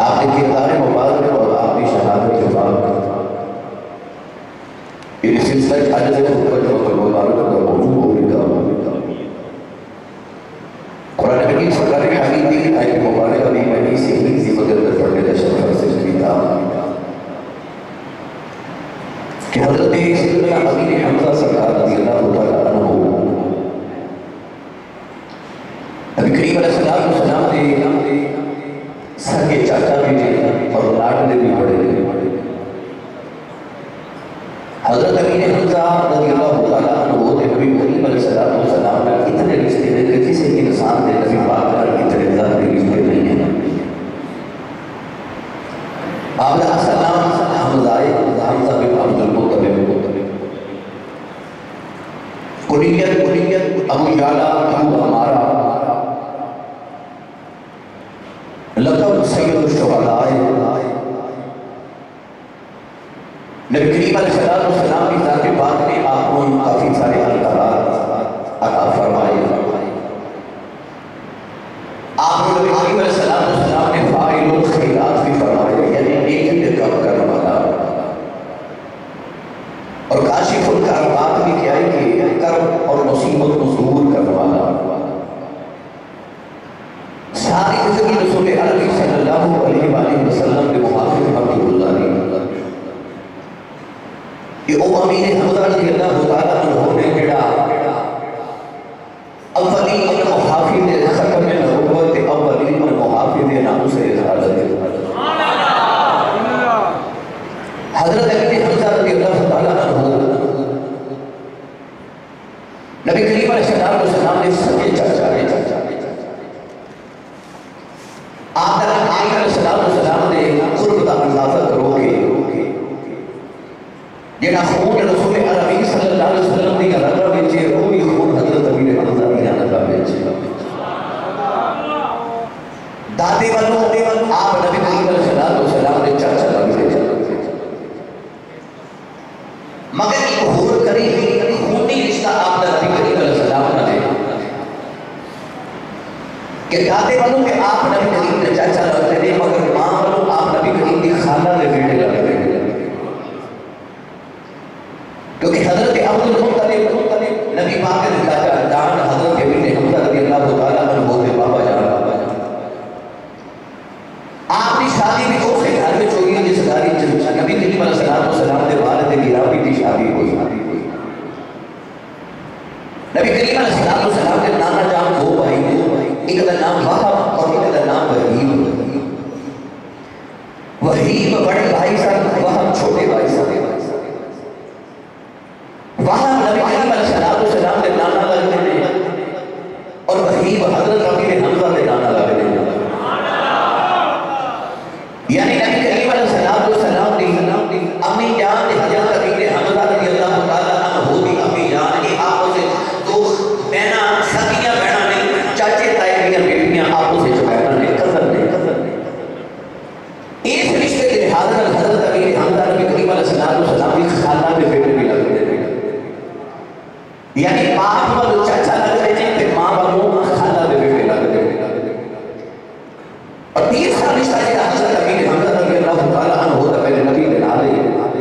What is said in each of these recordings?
آپ نے کردار مبارک اور آپ کی شہادت کے بعد یہ سلسلہ حج سے مبارک کا موضوع ہوگا۔ قرآن حکیم سرکار حمید کی آیت مبارک ابھی میں سے ہی مقدر پڑھنے کا شرف سے کی تھا کہ حضرت سیدنا امیر حمزہ سرکار رضی اللہ تعالیٰ عنہ نبی کریم علیہ السلام نے سر کے چاچا بھی اور لاڈلے بھی بڑے تھے۔ حضرت امیر حمزہ رضی اللہ تعالیٰ عنہ نبی کریم علیہ السلام نے اتنے رشتے ہیں کہ کسی انسان نے نبی پاک کا اتنے زیادہ رشتے نہیں ہیں۔ آپ کا سلام حمزہ بن عبد المطلب کنیت ابو یعلا ابو عمارہ لقب سید الشہداء۔ نبی کریم علیہ السلام کی ذات پاک نے آپ کو کافی سارے القابات عطا فرمائے۔ آپ نبی کریم علیہ السلام نے فاعل الخیرات بھی فرمائے، یعنی نیکی کے کام کرنے والا، اور کاشف الکربات بھی کیا ہے کہ کرب اور مصیبت کو دور کرنے والا۔ ساری زندگی رسول عربی صلی اللہ علیہ وآلہ وسلم کے محافظ پر گزاری۔ یہ او امیر حمزہ رضی اللہ تعالیٰ عنہ نے جڑا اولین محافظ ختم نبوت اولین محافظ ناموس رسالت حضرت امیر حمزہ رضی اللہ تعالیٰ عنہ نبی کریم علیہ السلام نے سچے چاچا آدھر آئی علیہ السلام نے قرب دا اندازہ کرو گے جنہا خون رسول عربی صلی اللہ علیہ وسلم دی رضا بیچے روی خون حضرت امیر حمزہ دی رضا بیچے دادے والوں آپ نبی کریم علیہ السلام نے چاچا لگے مگر ایک حور قریبی خونی رشتہ آپ نبی کریم علیہ السلام نے کہ دادے والوں کہ آپ نبی کریم نے چاچا لگتے ہیں مگر ماں والوں آپ نبی کریم کی خالہ نے بیٹے لگتے ہیں، کیونکہ حضرت عبد المطلب نبی پاک کے چاچا جان حضرت امیر حمزہ رضی اللہ تعالیٰ عنہ کے بابا جان آپ کی شادی بھی اس گھر میں ہوئی جس گھر نبی کریم علیہ السلام نے والد گرامی کی شادی ہوئی۔ نبی کریم علیہ السلام کے نانا جان دو بھائی ہیں، ایک کا نام وہب اور ایک کا نام وہیب۔ وہیب بڑے بھائی صاحب، وہب چھوٹے بھائی صاحب۔ وہاں نبی کریم علیہ السلام کے نانا لگتے ہیں اور وہیب حضرت امیر حمزہ کے نانا لگتے ہیں، یعنی نبی کریم علیہ السلام دی امی جان حضرت امیر حمزہ رضی اللہ تعالیٰ عنہ دی امی جان کی آپوں سے دو بہنا سکیاں بہنا نہیں، چاچے تائے دیاں بیٹیاں آپوں سے جو بہنا نہیں، قدر نہیں۔ اس رشتے کے لحاظ میں حضرت امیر حمزہ نبی کریم علیہ السلام کی خالہ کے بیٹے بھی لگتے ہیں، یعنی باپ والوں چاچا لگتے ہیں پھر ماں والوں خالہ کے بیٹے لگتے ہیں۔ اور تیسرا رشتہ جیسا حضرت امیر حمزہ رضی اللہ تعالیٰ عنہ ہوتا پہلے نبی دن آلے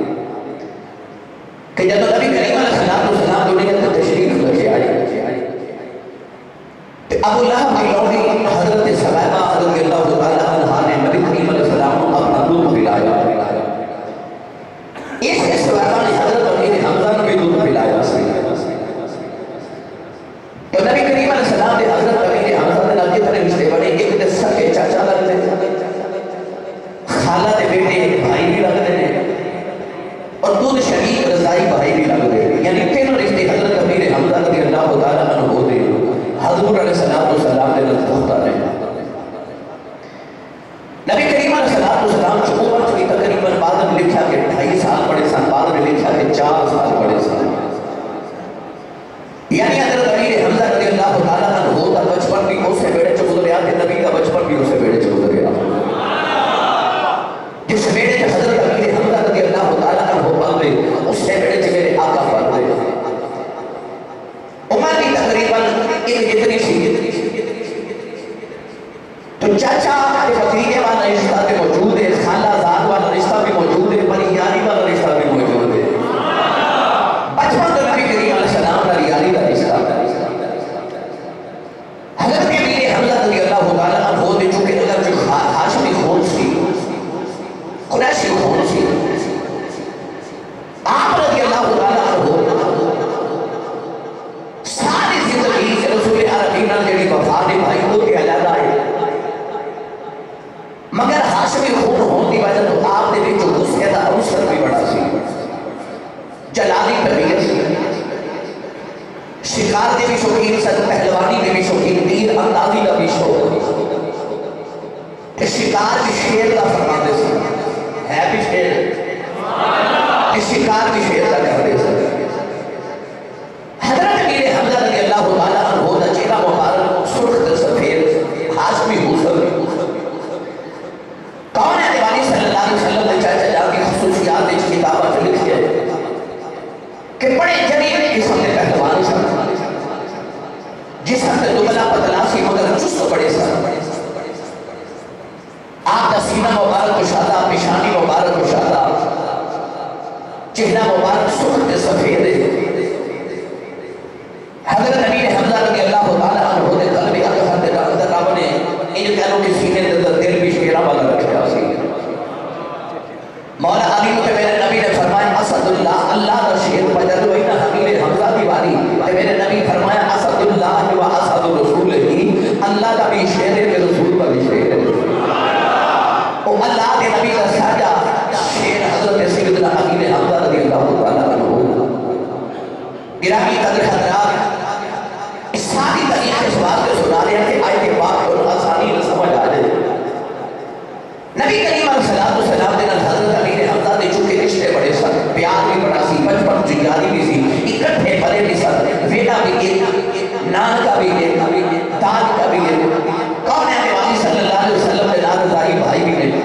کہ جب نبی کریم علیہ السلام دنیا کو تشریف لے آئے کہ ابو لہب کی لوٹی حضرت سلیمہ رضی اللہ تعالیٰ عنہ نے نبی کریم علیہ السلام کو اپنا دودھ پلایا۔ اس سلیمہ نے حضرت امیر حمزہ نے بھی دودھ پلایا۔ تو نبی کریم علیہ السلام نے حضرت امیر حمزہ نے نبی طرح رشتے بڑے، ایک دے سکے چاچا لگتے ہیں، خالہ دے بیٹے بھائی بھی لگتے ہیں، اور دودھ شریک رضائی بھائی بھی لگتے ہیں، یعنی تینوں رشتے حضرت امیر حمزہ رضی اللہ تعالیٰ عنہ ہوتے ہیں۔ حضور علیہ السلام نے رضا ہوتا ہے۔ نبی کریم علیہ السلام جو عمر چلی تقریباً بعد میں لکھا کہ 2.5 سال بڑے سن، بعد میں لکھا کہ 4 سال بڑے سن، یعنی حضرت امیر حمزہ رضی اللہ تعالیٰ عنہ ہوتا بچپن بھی اسے بیڑے چھ گزریا کہ نبی کا بچپن بھی اسے بیڑے چھ گزریا۔ جس بیڑے چھ حضرت امیر حمزہ رضی اللہ تعالیٰ عنہ پڑھتے اس سے بیڑے چھ میرے آقا پڑھتے۔ عمر کی تقریباً ایک جتنی سی تو چاچا کے بھتیجے والا رشتہ موجود علی طبیعت شکار دے بھی شوقین سن پہلوانی دے بھی شوقین تیر اندازی دا بھی شوق کہ شکار بھی شیر دا فرماندے سن ہے بھی شیر کہ شکار بھی شیر دا کر دے سن حضرت امیر حمزہ رضی اللہ تعالیٰ عنہ دا چہرہ مبارک سرخ دے سفید ہاشمی حسن کون ہے دیوانی صلی اللہ علیہ وسلم نے چاہتا جا کی خصوصیات اس کتابہ سے لکھی ہے کہ بڑے جریب قسم نے پہلوان سن جسم نے دبلا پتلا سی مگر چست بڑے سن آپ کا سینہ مبارک کشادہ پیشانی مبارک کشادہ چہرہ مبارک سرخ دے سفید ہے حضرت امیر حمزہ رضی اللہ تعالیٰ عنہ دے قلبی اکثر دے رب نے ان کہنوں کے سینے دے دل بھی شیرہ والا رکھا سی مولا علی کو میرے نبی نے فرمایا اسد اللہ اللہ کا شیر بجد وہی نا امیر حمزہ کی باری میرے نبی فرمایا اسد اللہ و اسد رسول ہی اللہ کا بھی شیر ہے رسول کا بھی شیر ہے او اللہ کے نبی کا ساجہ شیر حضرت سیدنا امیر حمزہ رضی اللہ تعالیٰ عنہ گرامی قدر حضرات اس ساری تاریخ اس بات کو سنا رہے ہیں کہ آیت پاک اور آسانی میں سمجھ آ جائے نبی کریم علیہ السلام نے حضرت امیر حمزہ نے چونکہ رشتے بڑے سن پیار بھی بڑا سی بچپن جنگاری بھی سی اکٹھے پلے بھی سن بیٹا بھی ایک نان کا بھی ایک داد کا بھی ایک کون ہے نبی صلی اللہ علیہ وسلم نے ناداری بھائی بھی نے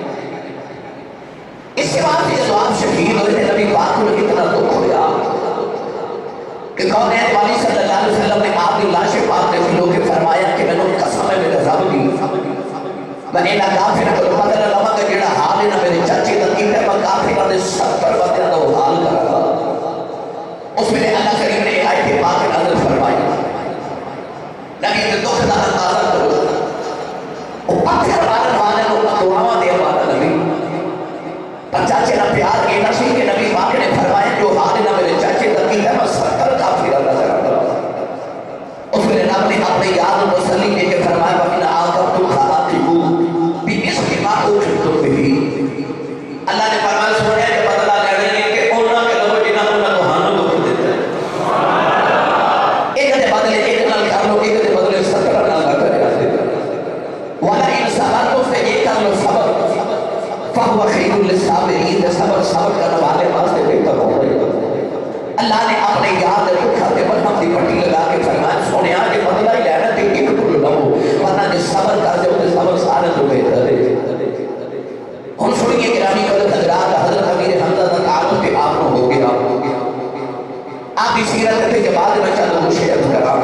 اس کے بعد جب آپ شہید ہوئے تھے نبی پاک کو اتنا دکھ ہوا کہ کون ہے نبی صلی اللہ علیہ وسلم نے آپ کی لاش پاک نے کھلو کے فرمایا کہ میں نے قسم ہے میرے رب کی میں نے کافر کو بدل لما کا جڑا حال ہے نا میرے چاچے کا کیتا ہے میں کافر نے 70 وقت کا حال کرا اس میں اللہ کریم نے آیت پاک نازل فرمائی نبی نے دکھ دا اندازہ کرو وہ پتھر مارن والے کو دعاواں دے والا نبی پر چاچے کا پیار یہ نہ سی کہ نبی پاک نے فرمایا جو حال ہے نا میرے چاچے کا کیتا ہے میں 70 کافر نظر آتا اس میں رب نے اپنے یاد و تسلی دے کے فرمایا وَإِنْ عَاقَبْتُمْ فَعَاقِبُوا بِمِثْلِ مَا عُوقِبْتُم بِهِ اللہ نے فرمایا سونے کے بدلہ لینے ہے کہ اونا کے لوگ جنہاں انہاں توہانوں کو کھل دیتا ہے ایک دے بدلے ایک نال کر لو ایک دے بدلے 70 نال نہ کرے وَلَئِنْ صَبَرْتُمْ سے ایک کر لو صبر فَهُوَ خَيْرٌ لِلصَّابِرِينَ صبر کرنے والے واسطے بہتر ہو گئے اللہ نے اپنے یاد رکھا تے مرہم دی پٹی لگا کے فرمایا سونیا کہ بدلہ ہی لینا تے ایک ٹکڑ نہ ہو ورنہ جس صبر کر دے تے صبر سارے تو بہتر ہے ہن سنیے گرامی قدر حضرات حضرت امیر حمزہ کا تعلق تے آپ ہو گیا آپ کی سیرت کے بعد میں چند وہ شعر کرا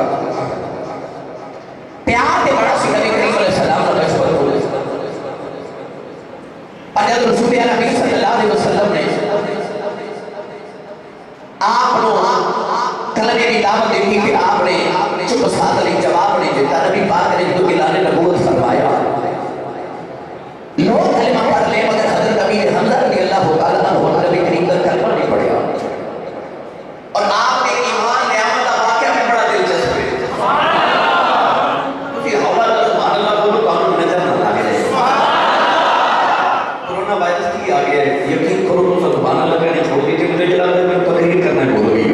پیار تے بڑا سی نبی کریم علیہ السلام کا بچپن ہو جب رسول نبی صلی اللہ علیہ وسلم نے آپ نو کلمے کی دعوت دیکھی کہ آپ نے چپ ساتھ علی جواب نہیں دیتا نبی پاک نے جو اعلان نبوت فرمایا لوگ کلمہ پڑھ لے مگر حضرت امیر حمزہ رضی اللہ تعالیٰ عنہ نبی کریم کا کلمہ نہیں پڑھا اور آپ نے ایمان لے آمد واقعہ میں بڑا دلچسپ ہے اسی حوالہ کا سبحان اللہ بولو قانون نظر نہ آگے رہے کورونا وائرس کی آگے ہے یقین کرو تو سبحان اللہ کہنے چھوڑ دیجئے مجھے جلا دے میں تقریر کرنا ہے بولو گی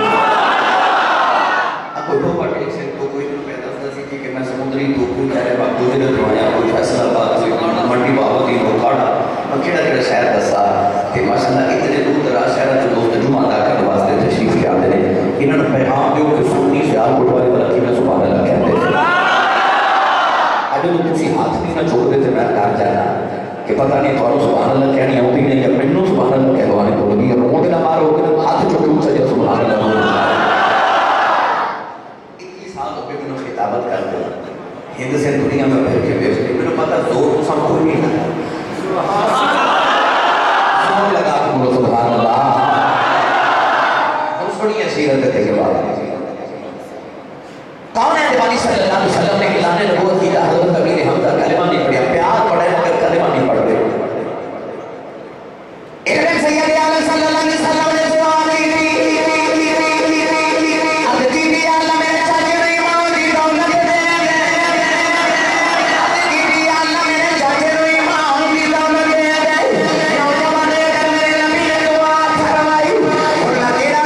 اب کوئی دو پاٹے سے تو کوئی تو پیدا سنسی تھی کہ میں سمندری تو کوئی کہہ رہے باق دوزے دے دعایا کوئی فیصلہ بات کوئی منڈی بابتی کو کھاڑا میں کھڑا شہر دسا کہ ماشاءاللہ اتنے دور دراز شہرہ جو دوست جمعہ دا کر واسطے تشریف کیا دے انہوں نے پیغام دیو کہ سنی سے آپ اٹھوالے والا کی میں سبحان اللہ کہتے ہیں اگر تو کسی ہاتھ نہیں نہ چھوڑ دیتے میں کار جانا کہ پتہ نہیں تو سبحان اللہ کہنی ہوتی نہیں یا منو سبحان اللہ کہلوانے کو لگی رو کے نہ مارو کہ ہاتھ چھوٹے اونچا جا سبحان اللہ اتنی سال ہو گئے میں نے خطابت کر دیا ہند سے دنیا میں بھر کے بیچ گئے میں نے پتہ زور تو سب کوئی نہیں لگا زور لگا کہ بولو سبحان اللہ ہم سنیے سیرت کے بعد کون ہے دیوانی صلی اللہ علیہ وسلم نے اعلان نبوت کی حضرت امیر حمزہ کلمہ نہیں پڑھا پیار پڑھے مگر کلمہ نہیں پڑھ رہے ابن سید علیہ صلی اللہ علیہ وسلم نے سوال کی اب جی بھی اللہ میرے چاچے نے ایمان دی دولت دے اب جی بھی اللہ میرے چاچے نے ایمان دی دولت دے نوجوان کر میرے نبی نے دعا فرمائی اور لگے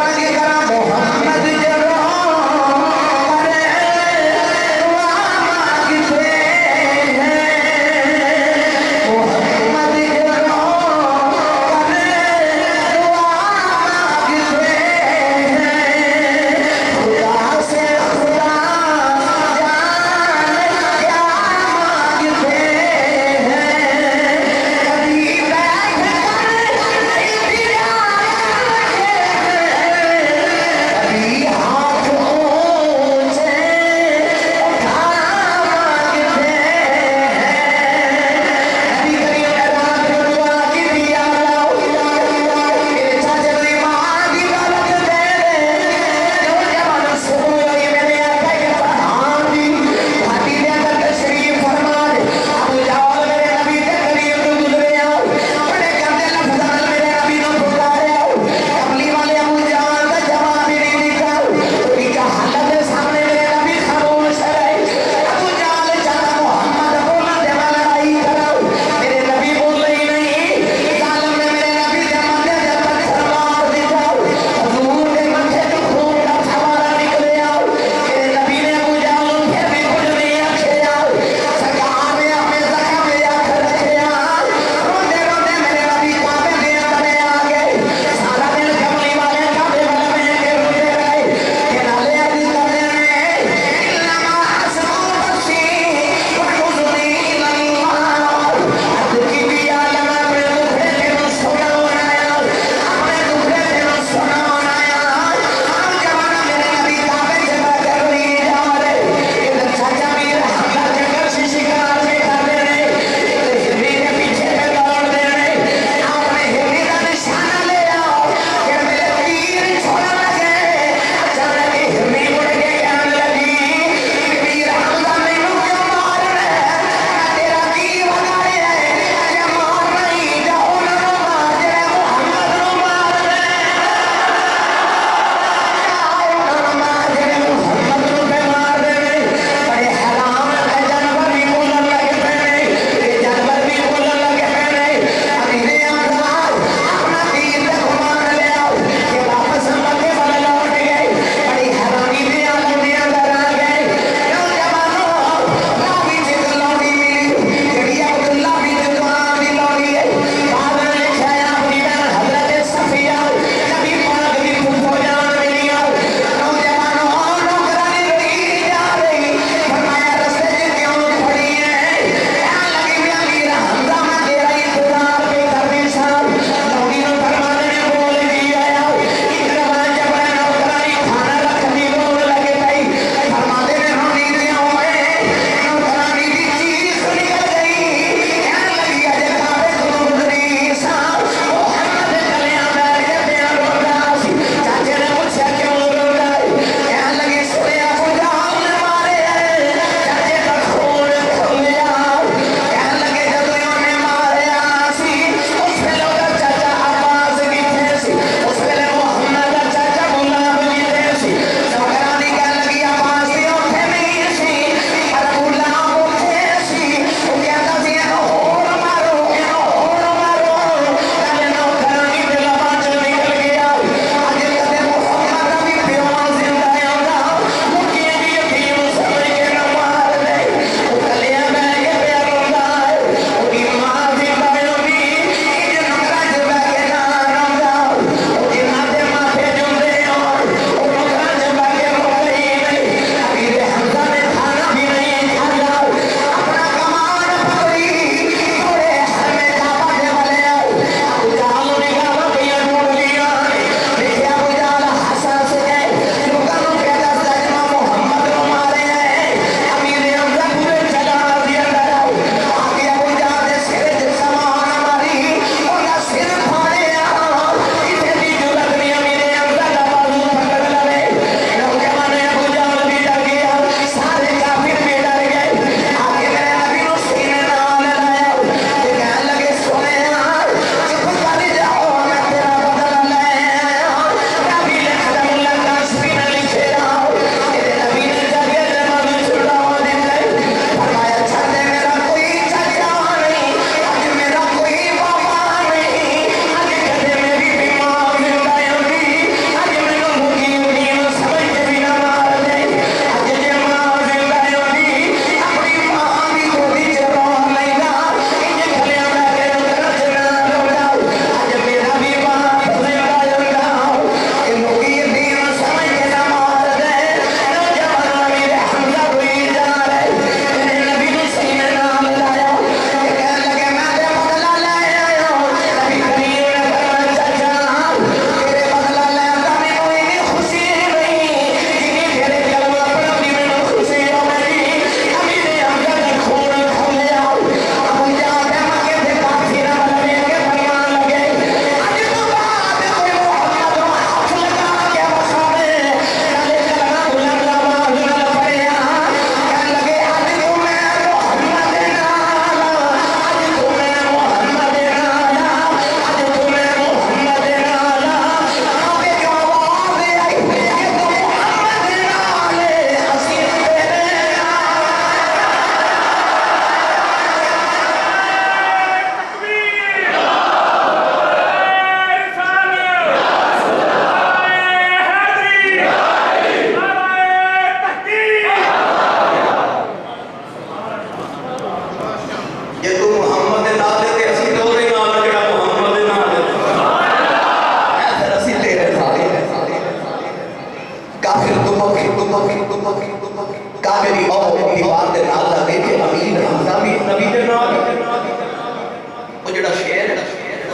جڑا شیر ہے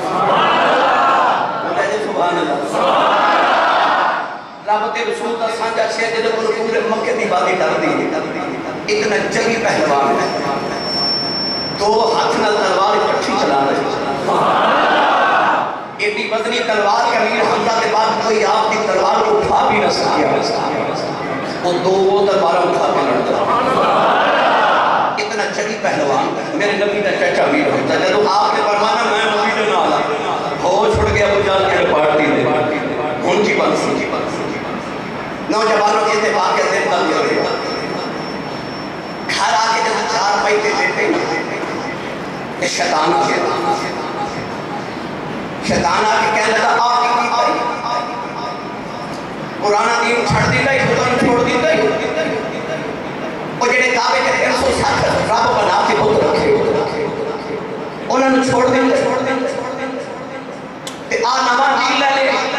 سبحان اللہ رب کے رسول کا سانجا شیر جدو پورے مکے دی بادی ڈر دی اتنا جنگی پہلوان ہے دو ہاتھ نال تلوار اکٹھی چلا رہے ایڈی وزنی تلوار کے امیر حمزہ کے بعد کوئی آپ کی تلوار کو اٹھا بھی نہ سکیا وہ دو تلوار اٹھا کے لڑتا اتنا جنگی پہلوان میرے نبی کا چچا امیر حمزہ جدو آپ نے فرمانا میں نبی نے نہ آلا ہو چھوڑ گیا ابو جان کے پارٹی دے ان کی بات نوجوانوں کے اتفاق کے دن تک ہوئے گھر آگے جب چار پیتے دیتے ہیں شیطان آگے کہنے لگا آپ کی پائی قرآن دین چھڑ دیتا ہی خدا چھوڑ دیتا ہی وہ جڑے کعبے کے 360 رب بنا کے بت رکھے انہوں نے چھوڑ دیتا نواں جیل لے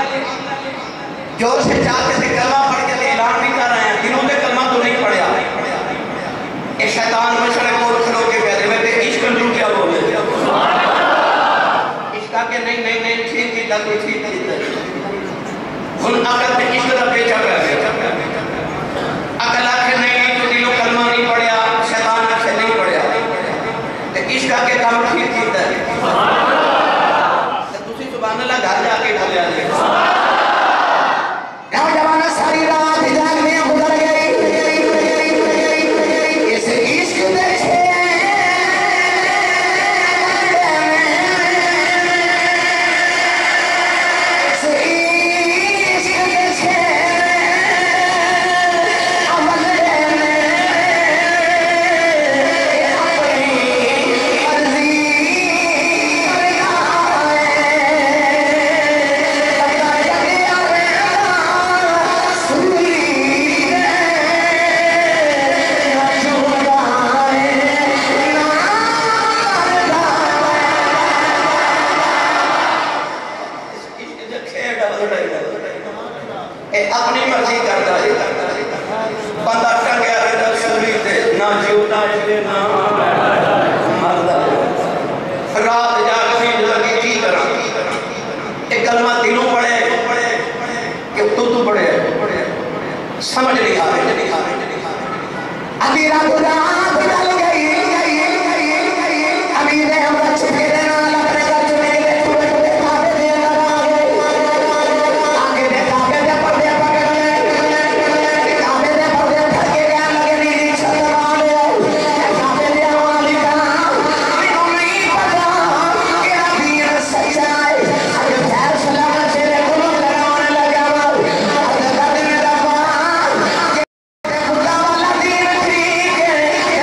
جو سے چاہتے تھے کلمہ پڑھ کے اعلان بھی کر رہے ہیں جنہوں نے کلمہ تو نہیں پڑھیا اے شیطان مشرق کو کھلو کے کہتے میں تے عشق جو کیا بولے عشق کے نہیں ٹھیک کیتا کوئی ٹھیک کیتا ہن عقل تے عشق دا پیچھا کر گیا عقل آکھے نہیں تو دلوں کلمہ نہیں پڑھیا شیطان آکھے نہیں پڑھیا تے عشق کے کام ٹھیک کیتا ہے تسی سبحان اللہ گھر جا کے ڈھلیا جائے نوجوانہ ساری رات جاگ میں گزر گئی اس عشق دے اپنی مرضی کرتا ہے بندہ ٹنگیا رہتا سوری تے نہ جیوتا ہے نہ مردا رات جاگتی لگی کی کرا ایک کلمہ دلوں پڑے کہ تو پڑے سمجھ نہیں آ رہے ابھی رات رات ڈل گئی ابھی نے ہم چھپے دینا لگنے کا چنے گئے چھوٹے چھوٹے کھاتے دے لگا گئے آگے دے کھاتے دے پردے پکڑ لے کھاتے دے پردے پھڑکے گیا لگے نیلی چھت والے کھاتے دے والی کا انہوں نہیں پتا کہ دین سچا ہے اگر خیر سلامت تیرے گلوں لگانے لگا اگر قدر ربا کہ خدا والا دین ٹھیک ہے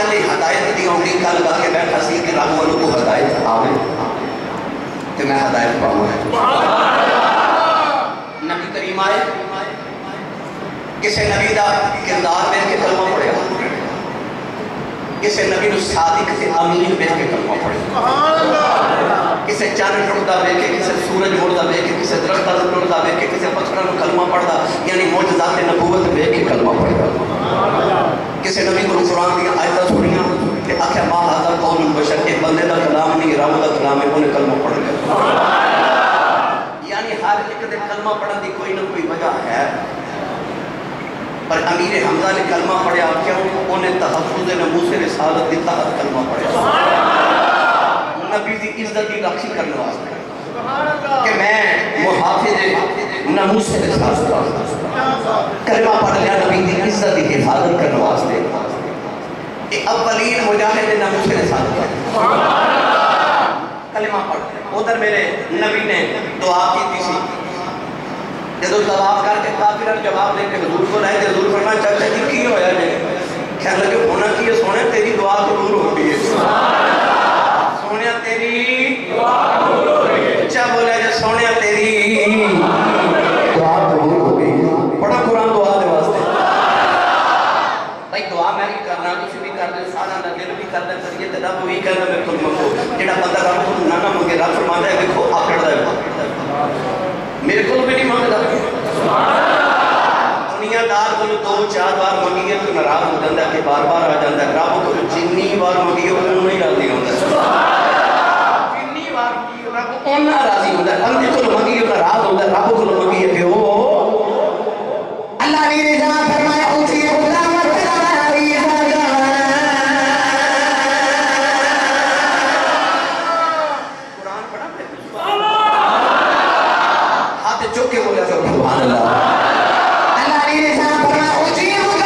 پہلے ہدایت دی ہوگی کل گا کے بیٹھا سی کہ رب والوں کو ہدایت آوے تو میں ہدایت پاؤں نبی کریم آئے کسے نبی دا کردار میں کے کلمہ پڑھے کسے نبی نو صادق تے امین میں کے کلمہ پڑھے کسے چاند ٹوٹدا ویکھ کے کسے سورج مڑدا ویکھ کے کسے درخت ٹوٹدا ویکھ کے کسے پتھراں نو کلمہ پڑھدا یعنی معجزات نبوت ویکھ کے کلمہ پڑھدا کسے نبی کو قرآن دی آیتاں سنیاں کہ آخیا ما ھذا قول البشر ایک بندے دا کلام نہیں رب دا کلام ہے انہیں کلمہ پڑھ گیا یعنی ہر ایک دے کلمہ پڑھن دی کوئی نہ کوئی وجہ ہے پر امیر حمزہ نے کلمہ پڑھیا کیوں انہیں تحفظ ناموس رسالت دی تحت کلمہ پڑھیا نبی دی عزت دی رکھی کرنے واسطے کہ میں محافظ ناموس رسالت کلمہ پڑھ لیا نبی دی عزت دی حفاظت کرنے واسطے اولین مجاہد ناموس رسالت کلمہ پڑھ ادھر میرے نبی نے دعا کی تھی سی جدو طواف کر کے کافران جواب دے کے حضور کو رہے تھے حضور فرمایا چاچا جی کی ہویا جائے کہنے لگے ہونا کی ہے سونے تیری دعا قبول ہو گئی ہے سونے تیری دعا قبول ہو گئی ہے اچھا بولا جائے سونے تیری دعا قبول ہو گئی بڑا قرآن دعا دے واسطے بھائی دعا میں بھی کرنا کچھ بھی کر دے سارا نہ دل بھی کر دے کریے تے رب وہی کہنا میرے کو منگو جڑا بندہ رب کو نہ منگے رب فرماندا ہے دیکھو آکڑ دا ہے میرے کو بھی نہیں مانگدا دنیا دار کو دو چار بار منگیے تو ناراض ہو جاتا ہے کہ بار بار آ جاتا ہے رب کو جنی بار منگیے انہوں نہیں راضی ہوتا ہے جنی بار منگیے رب انہوں راضی ہوتا ہے بندے کو منگیے ناراض ہوتا ہے رب کو منگیے کہ وہ اللہ نے رضا فرمایا اونچی خدا سبحان اللہ اللہ نے رضا فرمایا اونچی خدا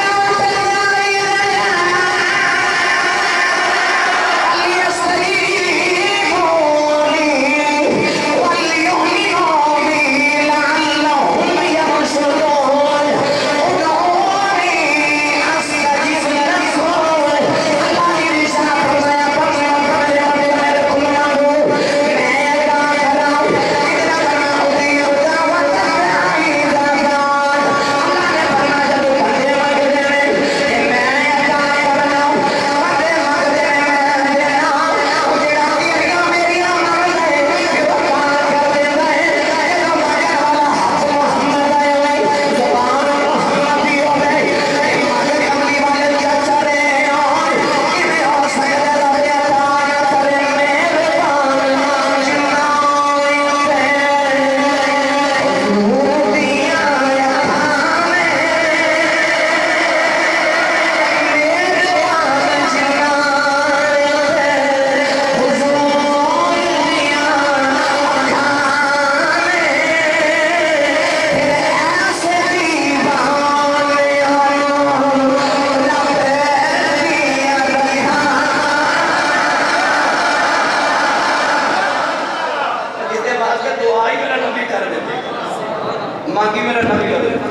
مانگی میرا نبی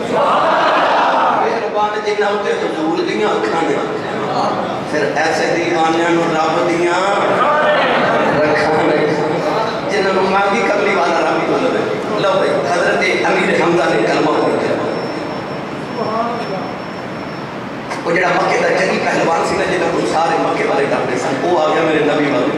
مہربان جنہ ہوتے حضور دیاں اکھانے پھر ایسے دیوانیاں نو رب دیاں رکھانے جنہ نو مانگی کرنے والا رب کو لے لو بھائی حضرت امیر حمزہ نے کلمہ پڑھ دیا وہ جڑا مکے دا جنگی پہلوان سی نا جنہ کو سارے مکے والے ڈاکٹر سن وہ آ گیا میرے نبی والے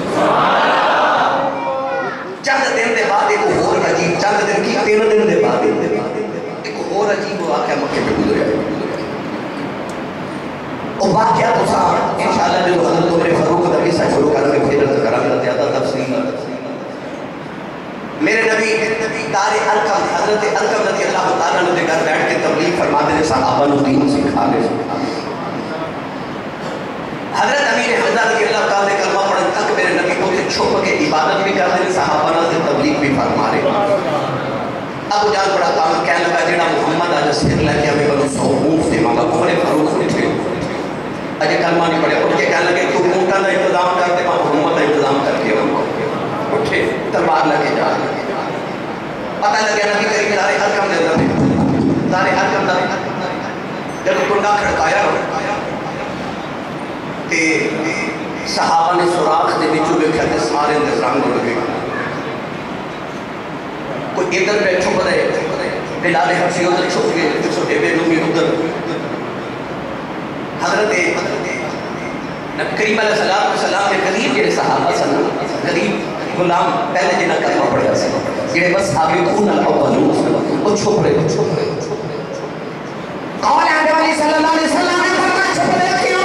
چند دن دے بعد ایک اور عجیب چند دن کی 13 دن دے بعد ایک اور عجیب واقعہ مکے پہ گزریا اور واقعہ تو صاحب انشاءاللہ جو حضرت عمر فاروق کا قصہ شروع کر کے پھر کرانا زیادہ تفصیل میرے نبی دار ارقم حضرت ارقم رضی اللہ تعالیٰ نے گھر بیٹھ کے تبلیغ فرماتے ہیں صحابہ نو دین سکھا لے حضرت امیر حمزہ رضی اللہ تعالیٰ نے کلمہ پڑھن تک میرے نبی کو چھپ کے عبادت بھی کرتے ہیں صحابہ نے تبلیغ بھی فرما رہے ابو جان بڑا کام کہنے لگا جڑا محمد آج سر لے کے ہمیں بنو صحوف سے مانگا عمر فاروق اٹھے اجے کلمہ نہیں پڑھے اٹھ کے کہنے لگے تو اونٹا کا انتظام کرتے ماں محمد کا انتظام کر کے اٹھے تلوار لے کے جا پتہ لگیا نبی کریم دارے ارقم دے اندر دارے ارقم دارے جب کنڈا کھڑکایا صحابہ نے سوراخ دے وچوں ویکھیا تے سارے دے رنگ اڑ گئے. کوئی ادھر پہ چھپ رہے, بلال حبشی ادھر چھپ گئے, چھوٹے بے رومی ادھر. حضرت نبی کریم علیہ السلام کے قریب جڑے صحابہ سن, قریب غلام پہلے جنہاں کلمہ پڑھیا سی, جڑے بس سابقون الاولون وہ چھپ رہے. قول آنے والی صلی اللہ علیہ وسلم نے فرمایا چھپ رہے کیوں؟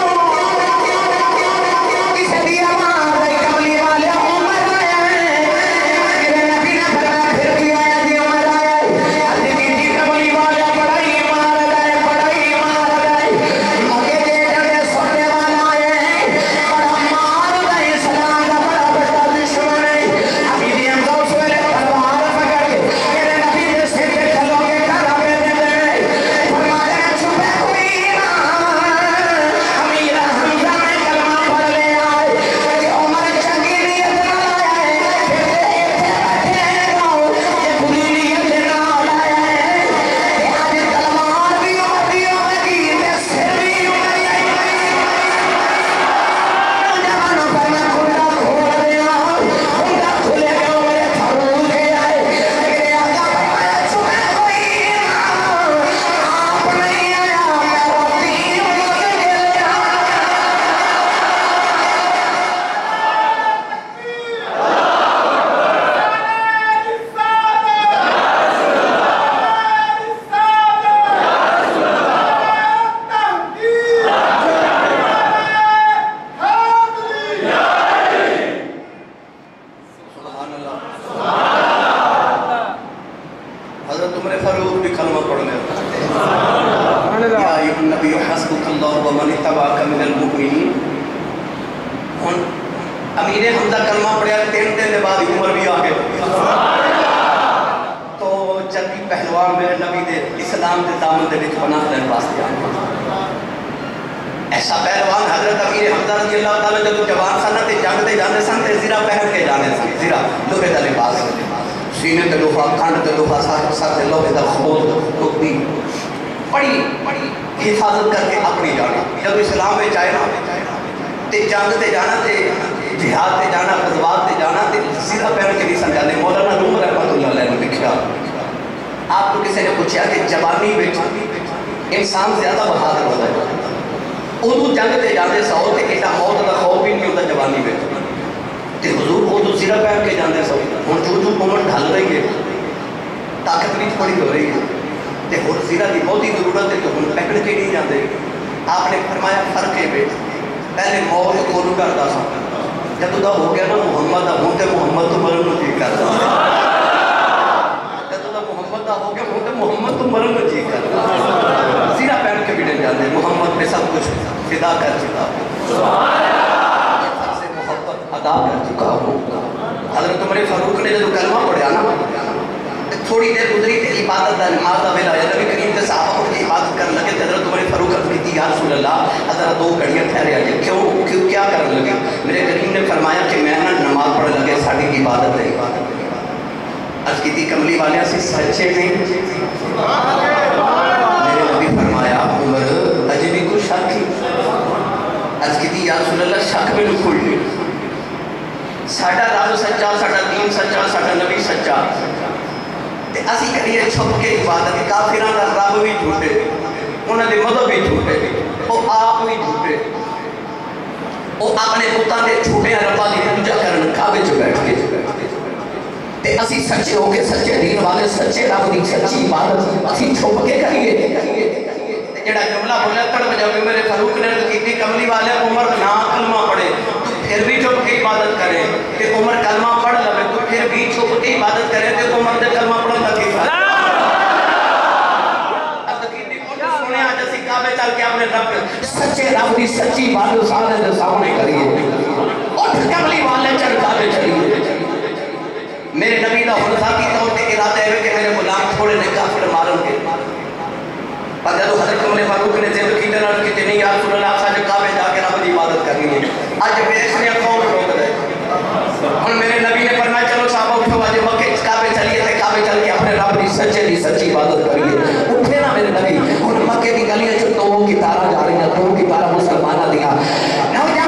ایسا پہلوان حضرت امیر حمزہ رضی اللہ تعالیٰ جب جوان سن تے جنگ تے جاندے سن تے زرہ پہن کے جاندے سن, زرہ لوہے دا لباس, سینے تے لوہا, کھنڈ تے لوہا, سر تے لوہے دا خول, ٹوپی بڑی حفاظت کر کے اپنی جانا. جب اسلام میں آئے نا تے جنگ تے جانا تے جہاد تے جانا, غزوات تے جانا تے زرہ پہن کے نہیں سن جاندے. مولانا روم رحمۃ اللہ علیہ نے لکھا, آپ کو کسی نے پوچھا کہ جوانی وچ انسان زیادہ بہادر ہوتا ہے, ادو جنگ تے جاندے سو تے ایڈا موت دا خوف بھی نہیں ہوتا جوانی وچ, تے حضور ادو زرہ پہن کے جاندے سو. ہن جو عمر ڈھل رہی ہے, طاقت بھی تھوڑی ہو رہی ہے, تے ہن زرہ دی بہت ہی ضرورت ہے, تو ہن پہن کے نہیں جاندے. آپ نے فرمایا فرق ہے بیٹا, پہلے موت کولو کردا سا, جدوں دا ہو گیا نا محمد دا, ہن تے محمد تو مرن نوں جی کردا. جدوں دا محمد دا ہو گیا ہن تے محمد تو مرن نوں جی کردا. زرہ پہن کے بھی نہیں جاندے, محمد پہ سب کچھ فدا کر چکا ہوں, سے محبت ادا کر چکا ہوں. حضرت عمر فاروق نے جب کلمہ پڑھا نا, تھوڑی دیر گزری تے عبادت دا نماز دا ویلا, نبی کریم کے صحابہ اٹھ کے عبادت کرنے لگے. حضرت عمر فاروق عرض کی یا رسول اللہ, حضرت 2 گھڑیاں ٹھہرے آ جائے, کیوں کیا کرنے لگے؟ میرے کریم نے فرمایا کہ میں نا نماز پڑھنے لگے, ساری عبادت ہے. عرض کی کملی والے سے سچے نہیں؟ میرے نبی فرمایا عمر اجے بھی کوئی شک ہی. عرض کی یا رسول اللہ شک میں کھل گئی, ساڈا رب سچا, ساڈا دین سچا, ساڈا نبی سچا, تے اسی کریے چھپ کے عبادت. کافراں دا رب بھی جھوٹے, انہاں دے مذہب بھی جھوٹے, او آپ بھی جھوٹے, او اپنے بتاں دے جھوٹے رباں دی پوجا کرن کعبے وچ بیٹھ کے, تے اسی سچے ہو کے سچے دین والے سچے رب دی سچی عبادت اسی چھپ کے کریے. جڑا جملہ بولیا تڑپ جاوے میرے فاروق نے کیتی کملی والے عمر نہ کلمہ پڑھے تو پھر بھی چھپ کے عبادت کرے, تے عمر کلمہ پڑھ لے تو پھر بھی چھپ کے عبادت کرے, تے عمر دے کلمہ پڑھن دا کی فائدہ؟ اب کیتی کچھ سنے آج اسی کعبے چل کے اپنے رب سچے رب دی سچی عبادت سارے دے سامنے کریے. اٹھ کملی والے چل کعبے چلیے. میرے نبی دا ہن ذاتی طور تے ارادہ ہے کہ میرے غلام تھوڑے نے کافر مارن گے, پر جب حضرت عمر فاروق نے ذکر کی طرح کہ نہیں یا رسول اللہ ساڈے کعبے جا کے رب دی عبادت کرنی ہے, اج بیچنے قوم روک رہے. ہن میرے نبی نے فرمایا چلو صحابہ اٹھو, اج مکے کعبے چلیے, تے کعبے چل کے اپنے رب دی سچے دی سچی عبادت کریے. اٹھے نا میرے نبی, ہن مکے دی گلیاں چ 2 کی تارا جا رہی ہیں, 2 کی تارا مسلماناں دیاں.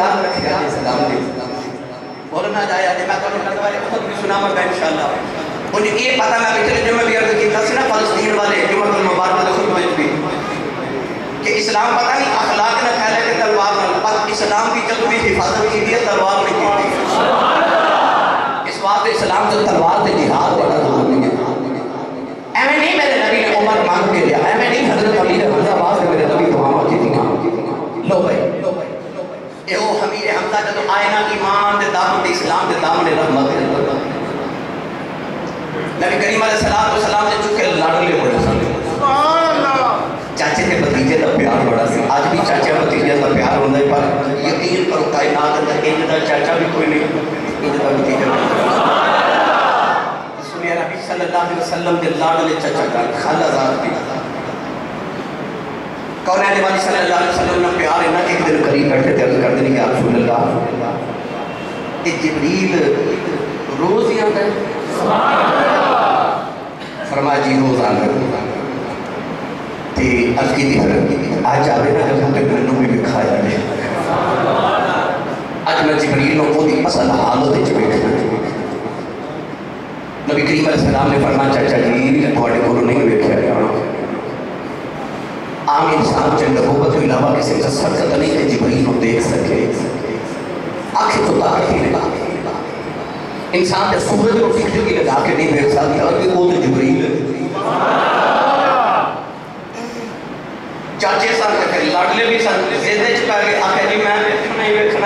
یاد رکھے علیہ السلام دے مولانا جائے آجے میں کہوں لگتا ہے خود بھی سنا مر گا انشاءاللہ انہیں یہ پتہ میں پچھلے جمعہ بھی عرض کیتا سی نا فلسطین والے جمعہ المبارک دے خود بھی کہ اسلام پتہ نہیں اخلاق نہ پھیلے کہ تلوار نہ پر اسلام کی جب بھی حفاظت کی دی تلوار نہیں کی دی اس واسطے اسلام جو تلوار دے جہاد بڑا ضروری ہے ایمیں نہیں میرے نبی نے عمر مانگ کے لیا ایمیں نہیں حضرت علی نے حضرت عباس نے میرے نبی کو ہمہ کی تھی لو بھائی اے او حمیر حمزہ جدو آئینہ ایمان دے دامن دے اسلام دے دامن رحمت دے نبی کریم علیہ السلام سے چکے لڑلے بڑے سن چاچے کے بھتیجے کا پیار بڑا سی آج بھی چاچے بھتیجے کا پیار ہوتا ہے پر یقین کرو کائنات اندر ان کا چاچا بھی کوئی نہیں ان کا بھتیجا سنیا نبی صلی اللہ علیہ وسلم دے لاڈلے چاچا کا خالہ ذات بھی کونین والی صلی اللہ علیہ وسلم نے پیار ہے نا ایک دن قریب بیٹھے تھے عرض کر دیں کہ یا رسول اللہ یہ جبریل روز ہی آتا ہے فرمایا جی روز آتا ہے تے عرض کی تھی آج آوے نا جب ہم تک منوں بھی بکھایا ہے آج میں جبریل نو کو دی اصل حالت ہے بیٹھنا نبی کریم علیہ السلام نے فرمایا چاچا جی تھوڑے کو نہیں بیٹھا ہے عام انسان چند نبوت کے علاوہ کسی کا سرکت نہیں کہ جبریل کو دیکھ سکے آنکھیں تو طاقت ہی لگا انسان نے سورج کو فکر کی لگا کے نہیں دیکھ سکتا کہ وہ تو جبریل چاچے سان کہتے ہیں لاڈلے بھی سان زیدے چکا کے آخر جی میں دیکھنا ہی دیکھنا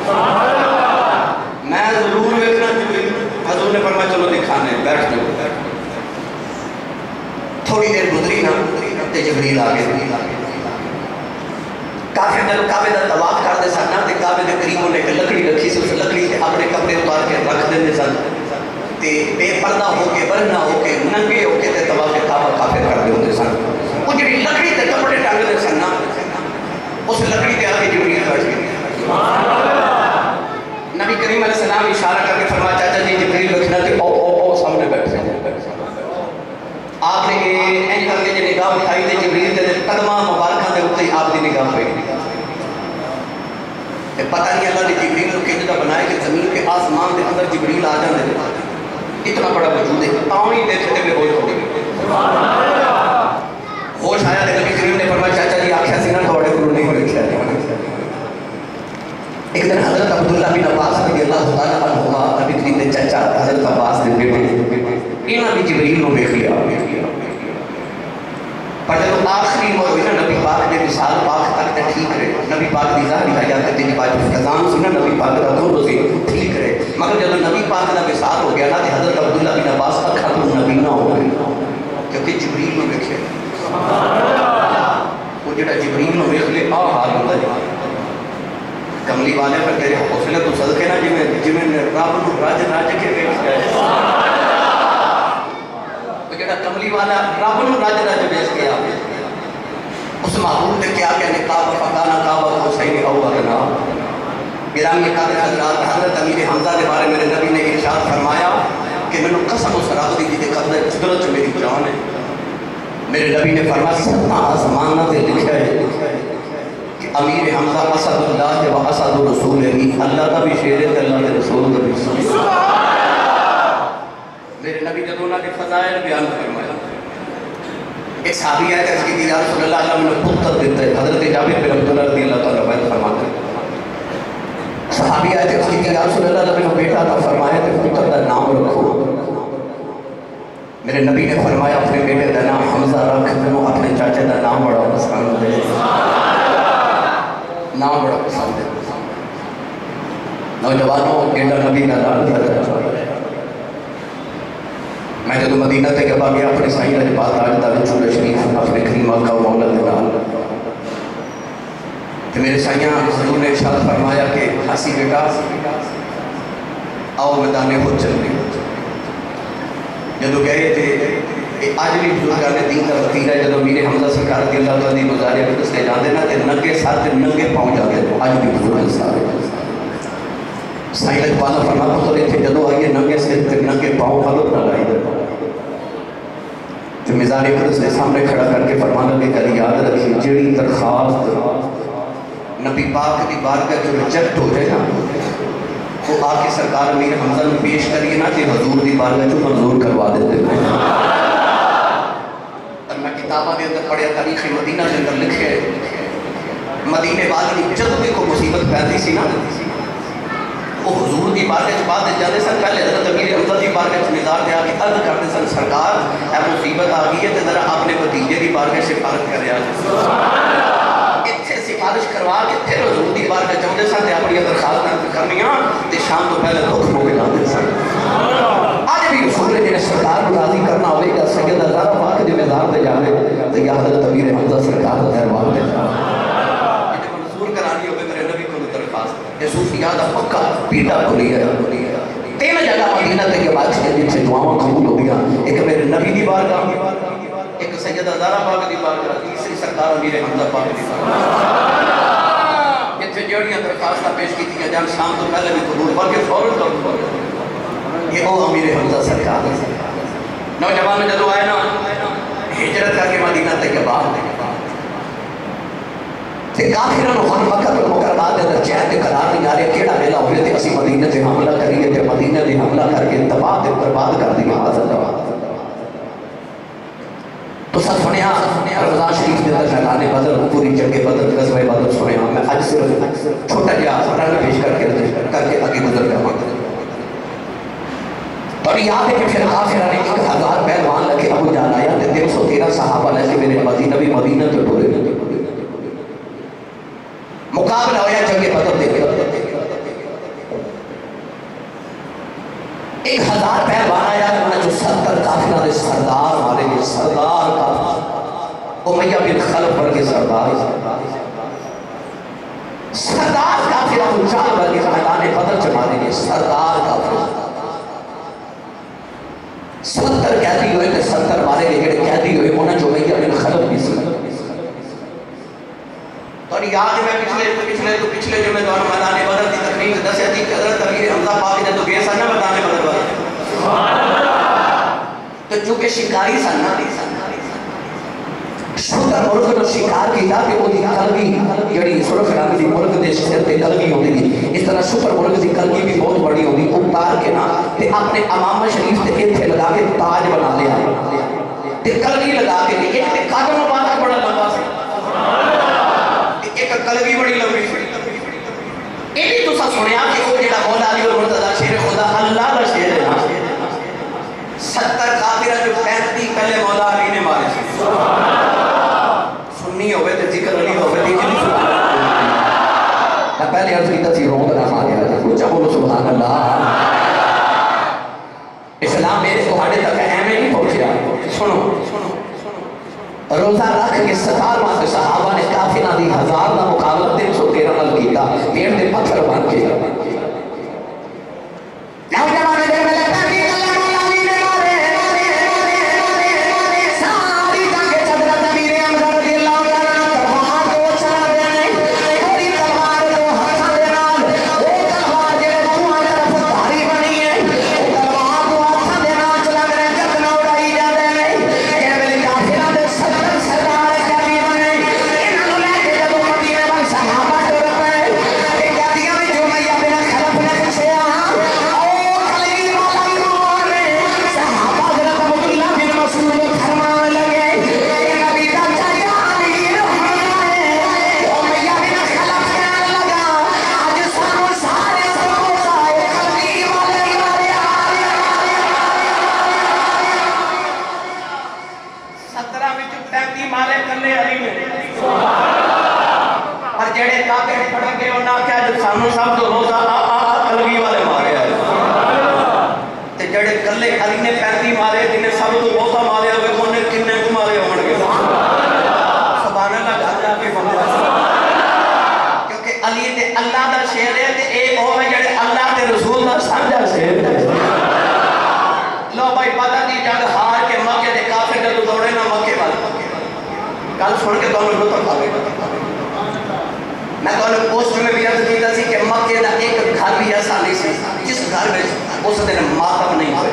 میں ضرور دیکھنا جبریل حضور نے فرمایا چلو دکھانے بیٹھ جاؤ تھوڑی دیر گزری نا تے جبریل آگے کافر جب کعبے دا طواف کر دے سن تے کعبے دے قریب انہیں ایک لکڑی رکھی سی اس لکڑی سے اپنے کپڑے اتار کے رکھ دے سن تے بے پردہ ہو کے برہنہ ہو کے ننگے ہو کے تے طواف کعبہ کافر کر دے ہوندے سن وہ جڑی لکڑی تے کپڑے ٹنگ دے سن اس لکڑی تے آگے جبریل بیٹھ گئے نبی کریم علیہ السلام اشارہ کر کے فرمایا چاچا جی جبریل بیٹھنا تے او سامنے بیٹھ گئے آپ نے این کر کے جو نگاہ اٹھائی تھے جبریل کے قدمہ مبارکہ دے ہوتے ہی آپ دی نگاہ پہ پتہ نہیں اللہ نے جبریل کو کہنے بنائے کہ زمین کے آسمان کے اندر جبریل آ جاندے اتنا بڑا وجود ہے پاؤں ہی دیکھتے میں ہوش ہو گئی ہوش آیا کہ نبی کریم نے فرمایا چاچا جی آنکھیں سینہ تھوڑے کو نہیں ہوئے ایک دن حضرت عبداللہ بن عباس رضی اللہ تعالیٰ عنہ نبی کریم نے چاچا حضرت عباس نے بیٹے انہاں بھی جبریل کو دیکھ لیا پر جب آخری عمر ہوئی نا نبی پاک نے مثال پاک تک تے ٹھیک رہے نبی پاک دی ظاہری حیات تے دی بات فضان سی نا نبی پاک دا دور سی ٹھیک رہے مگر جب نبی پاک دا مثال ہو گیا نا تے حضرت عبداللہ بن عباس اکھا تو نبی نہ ہو گئی کیونکہ جبریل کو دیکھے وہ جڑا جبریل کو دیکھ لے حال ہوتا ہے کملی والے پر تیرے حوصلے تو صدقے نا جمیں رب نو راج کے دیکھ گئے کملی والا رب نو راج بیس گیا اس معبود نے کیا کہ نقاب فقانا کعبہ حسین او ادنا گرامی قادر حضرات حضرت امیر حمزہ کے بارے میرے نبی نے ارشاد فرمایا کہ میں نے قسم و سراغ دی جیتے قدر قدرت میری جان ہے میرے نبی نے فرمایا سبحان آسمانہ سے لکھا ہے کہ امیر حمزہ اسد اللہ و اسد رسول ہے اللہ کا بھی شیر ہے اللہ کے رسول کا بھی شیر ہے میرے نبی جدونہ کے فضائل بیان فرمایا ایک صحابی آئے کہ یا رسول اللہ علیہ وسلم نے پتر دیتا ہے حضرت جابر بن عبداللہ رضی اللہ تعالیٰ بیان فرماتا ہے صحابی آئے کہ یا رسول اللہ علیہ وسلم نے بیٹا تھا فرمایا کہ پتر دا نام رکھو میرے نبی نے فرمایا اپنے بیٹے دا نام حمزہ رکھ دنو اپنے چاچے دا نام بڑا پسند ہے نام بڑا پسند ہے نوجوانوں گینڈا نبی کا نام دیا میں جب مدینہ تے گبا گیا اپنے سائیں رج بات آج دارِ چولہ شریف اپنے کریم آقا و مولا دلال کہ میرے سائیاں حضور نے ارشاد فرمایا کہ حاسی بیٹا آؤ میدان خود چل گئی جدو گئے تھے آج بھی بزرگان دین کا وطیر ہے جدو میرے حمزہ سرکار رضی اللہ تعالیٰ دی گزارے قدس نے جاندے نا تے ننگے ساتھ ننگے پاؤں جاندے آج بھی بزرگان سارے سائیں رج بالا فرما کو تو تھے جدو آئیے ننگے سے ننگے پاؤں حلق نہ لائی در تو مزار قدس نے سامنے کھڑا کر کے فرمانا لے کر یاد رکھی جڑی درخواست نبی پاک کی بارگاہ جو ریجیکٹ ہو جائے نا وہ آ کے سرکار امیر حمزہ میں پیش کریے نا کہ حضور دی بارگاہ جو منظور کروا دیتے ہیں. اور میں کتابہ دے اندر پڑھیا تاریخ مدینہ دے اندر لکھے مدینے والی جب بھی کوئی مصیبت پیدا سی نا وہ حضور دی بارگاہ چ بعد جانے سن پہلے حضرت امیر حمزہ دی بارگاہ چ نثار دے آ کے عرض کرتے سن سرکار اے مصیبت آ گئی ہے تے ذرا اپنے بھتیجے دی بارگاہ سفارش کریا اتنے سفارش کروا کے پھر حضور دی بارگاہ چاہتے سن تے اپنی درخواست کرنیاں تے شام تو پہلے دکھ موقع لاتے سن. آج بھی رسول نے جنہیں سرکار کو راضی کرنا ہوئے گا سید ہزارہ پاک جو مزار دے جانے تو یا حضرت امیر حمزہ سرکار کا دربار دے جانے منظور کرانی ہوئے میرے نبی کو درخواست یہ صوفیات پکا پیٹا کھلی ہے. تین جگہ مدینہ تے کے بعد جن سے دعاواں قبول ہو گیا ایک میرے نبی دی بارگاہ ایک سید ہزارہ پاک دی بارگاہ تیسری سرکار امیر حمزہ پاک دی بارگاہ جتنے جوڑیاں درخواستہ پیش کی تھی جان شام تو پہلے بھی قبول بلکہ فوراً طور یہ او امیر حمزہ سرکار ہے. نوجوان جدو آئے نا ہجرت کر کے مدینہ تک کے بعد تے کافروں نے ہن وقت مقررات دے اندر چین تے قرار نہیں آ رہے کیڑا ویلا ہوئے تے اسی مدینہ تے حملہ کریے تے مدینہ تے حملہ کر کے تباہ تے برباد کر دیا حاصل تو سب سنیا رمضان شریف کے اندر میدان بدر پوری جنگ بدر غزوہ بدر سنیا میں آج صرف چھوٹا جہا رنگ پیش کر کے آگے گزر جاؤں. اور یاد ہے کہ پھر کافرہ نے 1000 پہلوان لگے ابو جان آیا 313 صحابہ لگے میرے مدینہ بھی مدینہ تو ٹورے مقابلہ ہویا جنگ بدر دے 1000 پہلوان آیا انہوں جو 70 کافرہ دے سردار مارے گے سردار کافر امیہ بن خلف پر کے سردار کافرہ مجال بر کے میدان بدر چمارے گے سردار کافر 70 قیدی ہوئے تھے 70 مارے گئے جڑے قیدی ہوئے انہوں جو امیہ بن خلف بھی سی. اور یاد ہے میں پچھلے جو میں دور میدان بدر دی تقریب سے دسے تھی کہ حضرت امیر حمزہ پاک نے تو گئے سن نا میدان بدر والے تو چونکہ شکاری سن نا شکر ملک نے شکار کیا کہ وہ دی قلبی جڑی سرخ رنگ دی ملک دے سر تے قلبی ہوندی تھی اس طرح شکر ملک دی قلبی بھی بہت بڑی ہوندی اتار کے نا تے اپنے امامہ شریف تے ایتھے لگا کے تاج بنا لیا تے قلبی لگا کے ایک تے قدم مبارک بڑا لمبا سی ایک قلبی بڑی لمبی سی. یہ بھی تو سا سنیا کہ وہ جڑا مولا علی اور مرتضی شیر خدا اللہ کا شیر ہے 70 کافرہ جو 35 پہلے مولا علی نے مارے سی سنی ہوئے تھے ذکر علی ہوئے تھے میں پہلے عرض کیتا سی روند نہ ماریا تھا کچھ بولو سبحان اللہ. اسلام میرے کو ہاڑے تک اہمیں نہیں پہنچیا. سنو روزہ رکھ کے 17 ماہ صحابہ نے کافرہ دی 1000 دا مقابلہ 313 نال کیتا پیڑ دے پتھر بن کے نوجوان دے میں لگتا کہ اللہ مولا علی نے مارے ساری جنگ حضرت امیر حمزہ رضی اللہ عنہ تلوار کو چلا دے پوری تلوار کو ہاتھاں دے نال وہ تلوار جڑے دونوں طرف دھاری بنی ہے وہ تلوار کو ہاتھاں دے نال چلا دے جد نہ اڑائی جا دے کہ میرے کافرہ دے سردار کبھی بنے انہوں لے کے جب مدینے بن صحابہ ٹر پے کہ قیدیاں میں جو میں بن خلف نے پوچھے سب تو روزہ قلبی والے مارے آئے تے جڑے کلے علی نے 35 مارے جنہیں سب تو روزہ مارے ہوئے انہیں کنے کو مارے ہون گے سبحان اللہ گھر جا کے بندہ کیونکہ علی تے اللہ دا شیر ہے تے اے ہوئے جڑے اللہ تے رسول دا سمجھا شیر ہے. لو بھائی پتہ دی جنگ ہار کے مکے دے کافر جدو دوڑے نا مکے والے کل سن کے دونوں لطف آ گئے. میں کہوں پوسٹ میں بھی عرض کیتا سی کہ مکے دا ایک گھر بھی ایسا نہیں سی جس گھر میں اس دن ماتم نہیں ہویا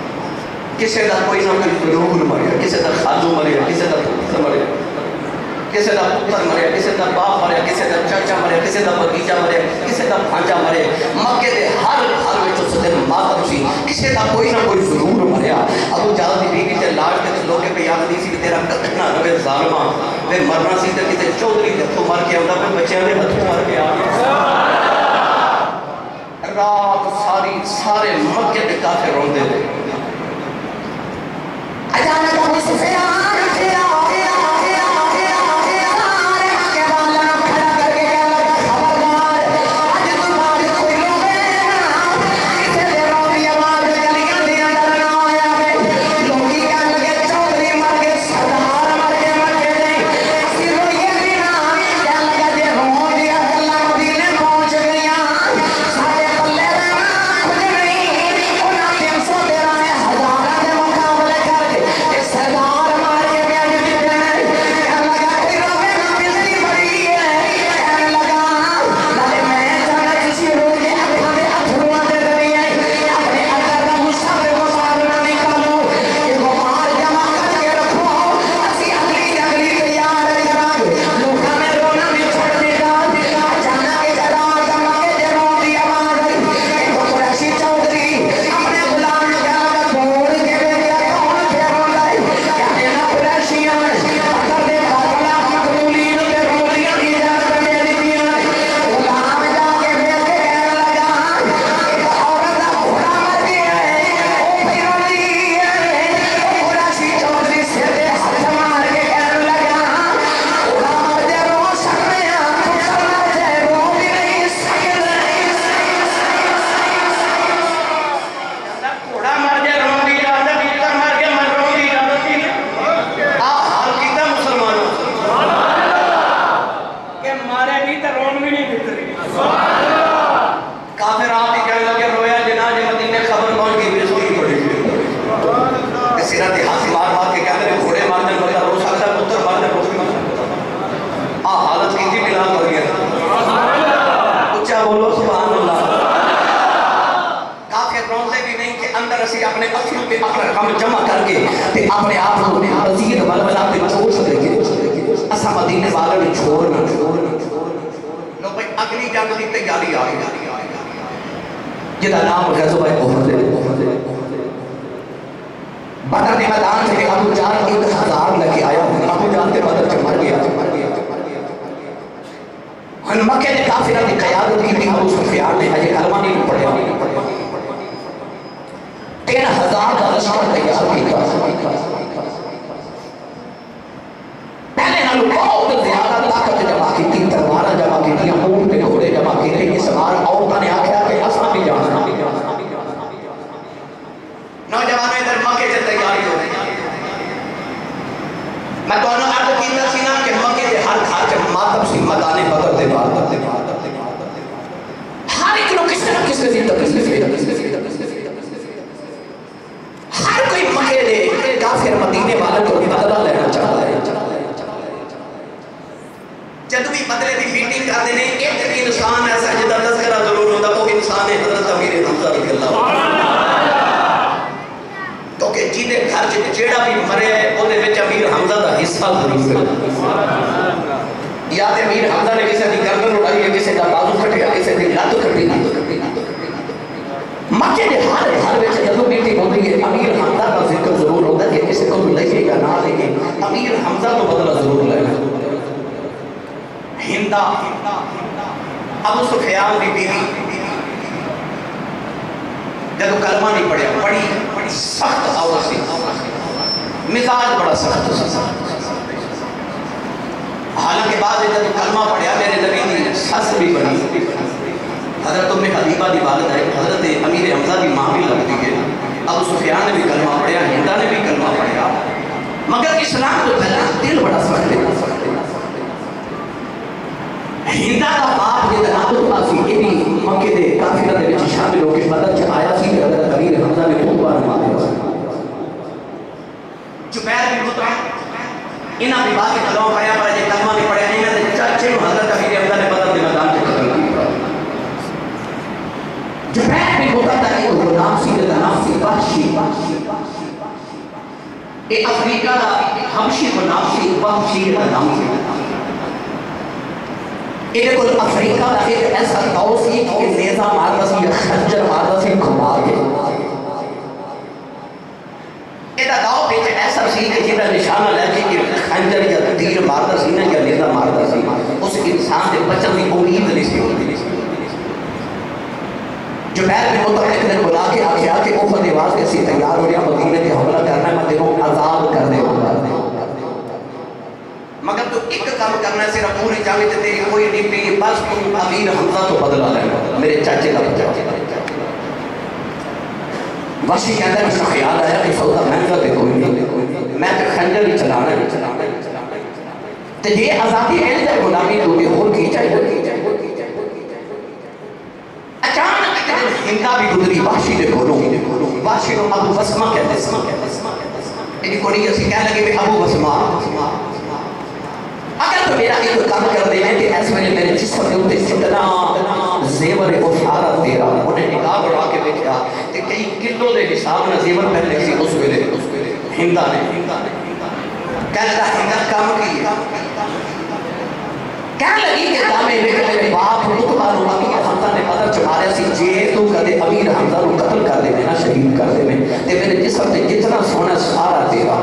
کسی دا کوئی نہ کوئی روح مریا کسی دا خاجو مریا کسی دا پتر مریا کسی کا پتر مریا، کسی کا باپ مریا، کسی کا چاچا مریا، کسی کا بھتیجا مریا، کسی کا بھانجا مریا، مکے دے ہر گھر میں اس دن ماتم سی، کسی کا کوئی نہ کوئی ضرور مریا۔ ابو جہل دی بیوی تے لاش تے لوگ پہ یاد نہیں سی کہ تیرا کتنا رہے ظالما تے مرنا سی تے کسی چودھری دے ہتھوں مر کے آندا پہ بچیاں دے ہتھوں مر کے آ گیا۔ رات سارے مکے دے کافر روندے رہے۔ اچانک ابو سفیان اپنے آپ کو مزید بلبلا پہ جوش دے گے اسا مدینے والے میں چھوڑنا لو بھائی اگلی جنگ دی تیاری آ گئی جدا نام غزوہ احد ہے۔ بدر کے میدان سے ابو جہل 1000 لے کے آیا، ابو جہل کے بدر سے مر گیا۔ ہن مکے نے کافرہ کی قیادت کی تھی ابو سفیان نے، اجے کلمہ نہیں پڑھیا، 3000 کا لشکر تیار کیا۔ پہلے نالوں بہت زیادہ طاقت جمع کی تھی، تلواریں جمع کی تھی، اونٹ کے گھوڑے جمع کی تھی، یہ سوار عورتوں نے آکھیا کہ اساں بھی جانا۔ نوجوانوں ادھر مکے سے تیاری ہو رہی۔ میں دونوں عرض کیتا سی نا کہ مکے دے ہر گھر سے ماتم سی میدان بدر دے بعد ہر ایک لوگ کس طرح کس طرح ہر کوئی مکے دے کافر مدینے والے کو بدلہ لینا چاہتا ہے۔ جب بھی بدلے دی میٹنگ کر دینے ایک بھی انسان ایسا جدا تذکرہ ضرور ہوتا وہ انسان ہے حضرت امیر حمزہ رضی اللہ تو کہ جیدے گھر جیڑا بھی مرے ہے وہ دے وچ امیر حمزہ دا حصہ ضرور ہے۔ یا تے امیر حمزہ نے کسی دی گردن اڑائی ہے، کسی دا بازو کھٹیا، کسی دی لت کھٹی۔ مکے دے ہر گھر وچ جدوں میٹنگ ہوندی ہے امیر حمزہ دا ذکر ضرور ہوتا ہے کہ کسی کو لے گا نہ لے گے، امیر حمزہ تو بدلہ ضرور لینا۔ ہندہ ابو سفیان دی بیوی جدو کلمہ نہیں پڑھیا، بڑی سخت عورت سی، مزاج بڑا سخت سی۔ حالانکہ بعد جدو کلمہ پڑھیا میرے نبی دی سس بھی بنی، حضرت ام حبیبہ دی والد ہے، حضرت امیر حمزہ دی ماں بھی لگتی ہے۔ ابو سفیان نے بھی کلمہ پڑھیا، ہندہ نے بھی کلمہ پڑھیا، مگر اسلام تو پہلا دل بڑا سخت ہے۔ ہندہ کا باپ یہ دناتو پاسی یہ بھی مکے دے کافرہ دے بچی شامل ہو کے بدر چھ آیا سی کہ حضرت امیر حمزہ نے خود بار مارے ہو۔ جبیر بھی مطمئن انہاں بھی باقی کلمہ پڑھیا پر جے کلمہ نہیں پڑھیا انہاں دے چاچے حضرت امیر حمزہ نے بدر دے میدان کے قتل کی۔ جبیر بھی مطمئن ایک غلام سی نام سی وحشی، ایک افریقہ دا حبشی غلام سی وحشی نام سی۔ یہ کوئی افریقہ کا ایک ایسا دور سی کہ نیزہ مارتا سی یا خنجر مارتا سی گھما کے یہ دور پیچھ ایسا سی کہ جنہا نشانہ لے کہ خنجر یا تیر مارتا سی یا نیزہ مارتا سی اس انسان دے بچن دی امید نہیں سی ہوتی جو بین بن مطلق نے بلا کے آخیا کہ احد واس کے سی تیار ہو رہا مدینے کے حملہ کرنا ہے میں تیروں عذاب کر دے گا مگر تو ایک کام کرنا ہے صرف پوری جانگی تے تیری کوئی نہیں پی بس تم امیر حمزہ تو بدلا لینا میرے چاچے کا بچہ وحشی کہتا ہے اس کا خیال آیا کہ سودا مہنگا تے کوئی نہیں میں تے خنجر ہی چلانا تے یہ آزادی مل جائے غلامی تو بھی اور کی جائے اچانک ایک دن ہندا بھی گزری وحشی دے کھولوں وحشی کو ابو وسمہ کہتے ہیں یہ کوئی اسی کہنے لگے کہ ابو وسمہ اگر تو میرا ایک کام کر دینے کہ ایسے میں میرے جسم میں ہوتے اتنا زیور افارت تیرا انہیں نگاہ بڑھا کے دیکھا کہ کئی کلوں دے حساب میں زیور پہلے سی اس ویلے ہندا نے کہنے لگا ہندا کام کی کہنے لگی کہ دامے میرے باپ رتبہ رو امیر حمزہ نے قدر چمارے سی جے تو کدے امیر حمزہ رو قتل کر دے میں شہید کر دے میں تے میرے جسم سے جتنا سونا سارا تیرا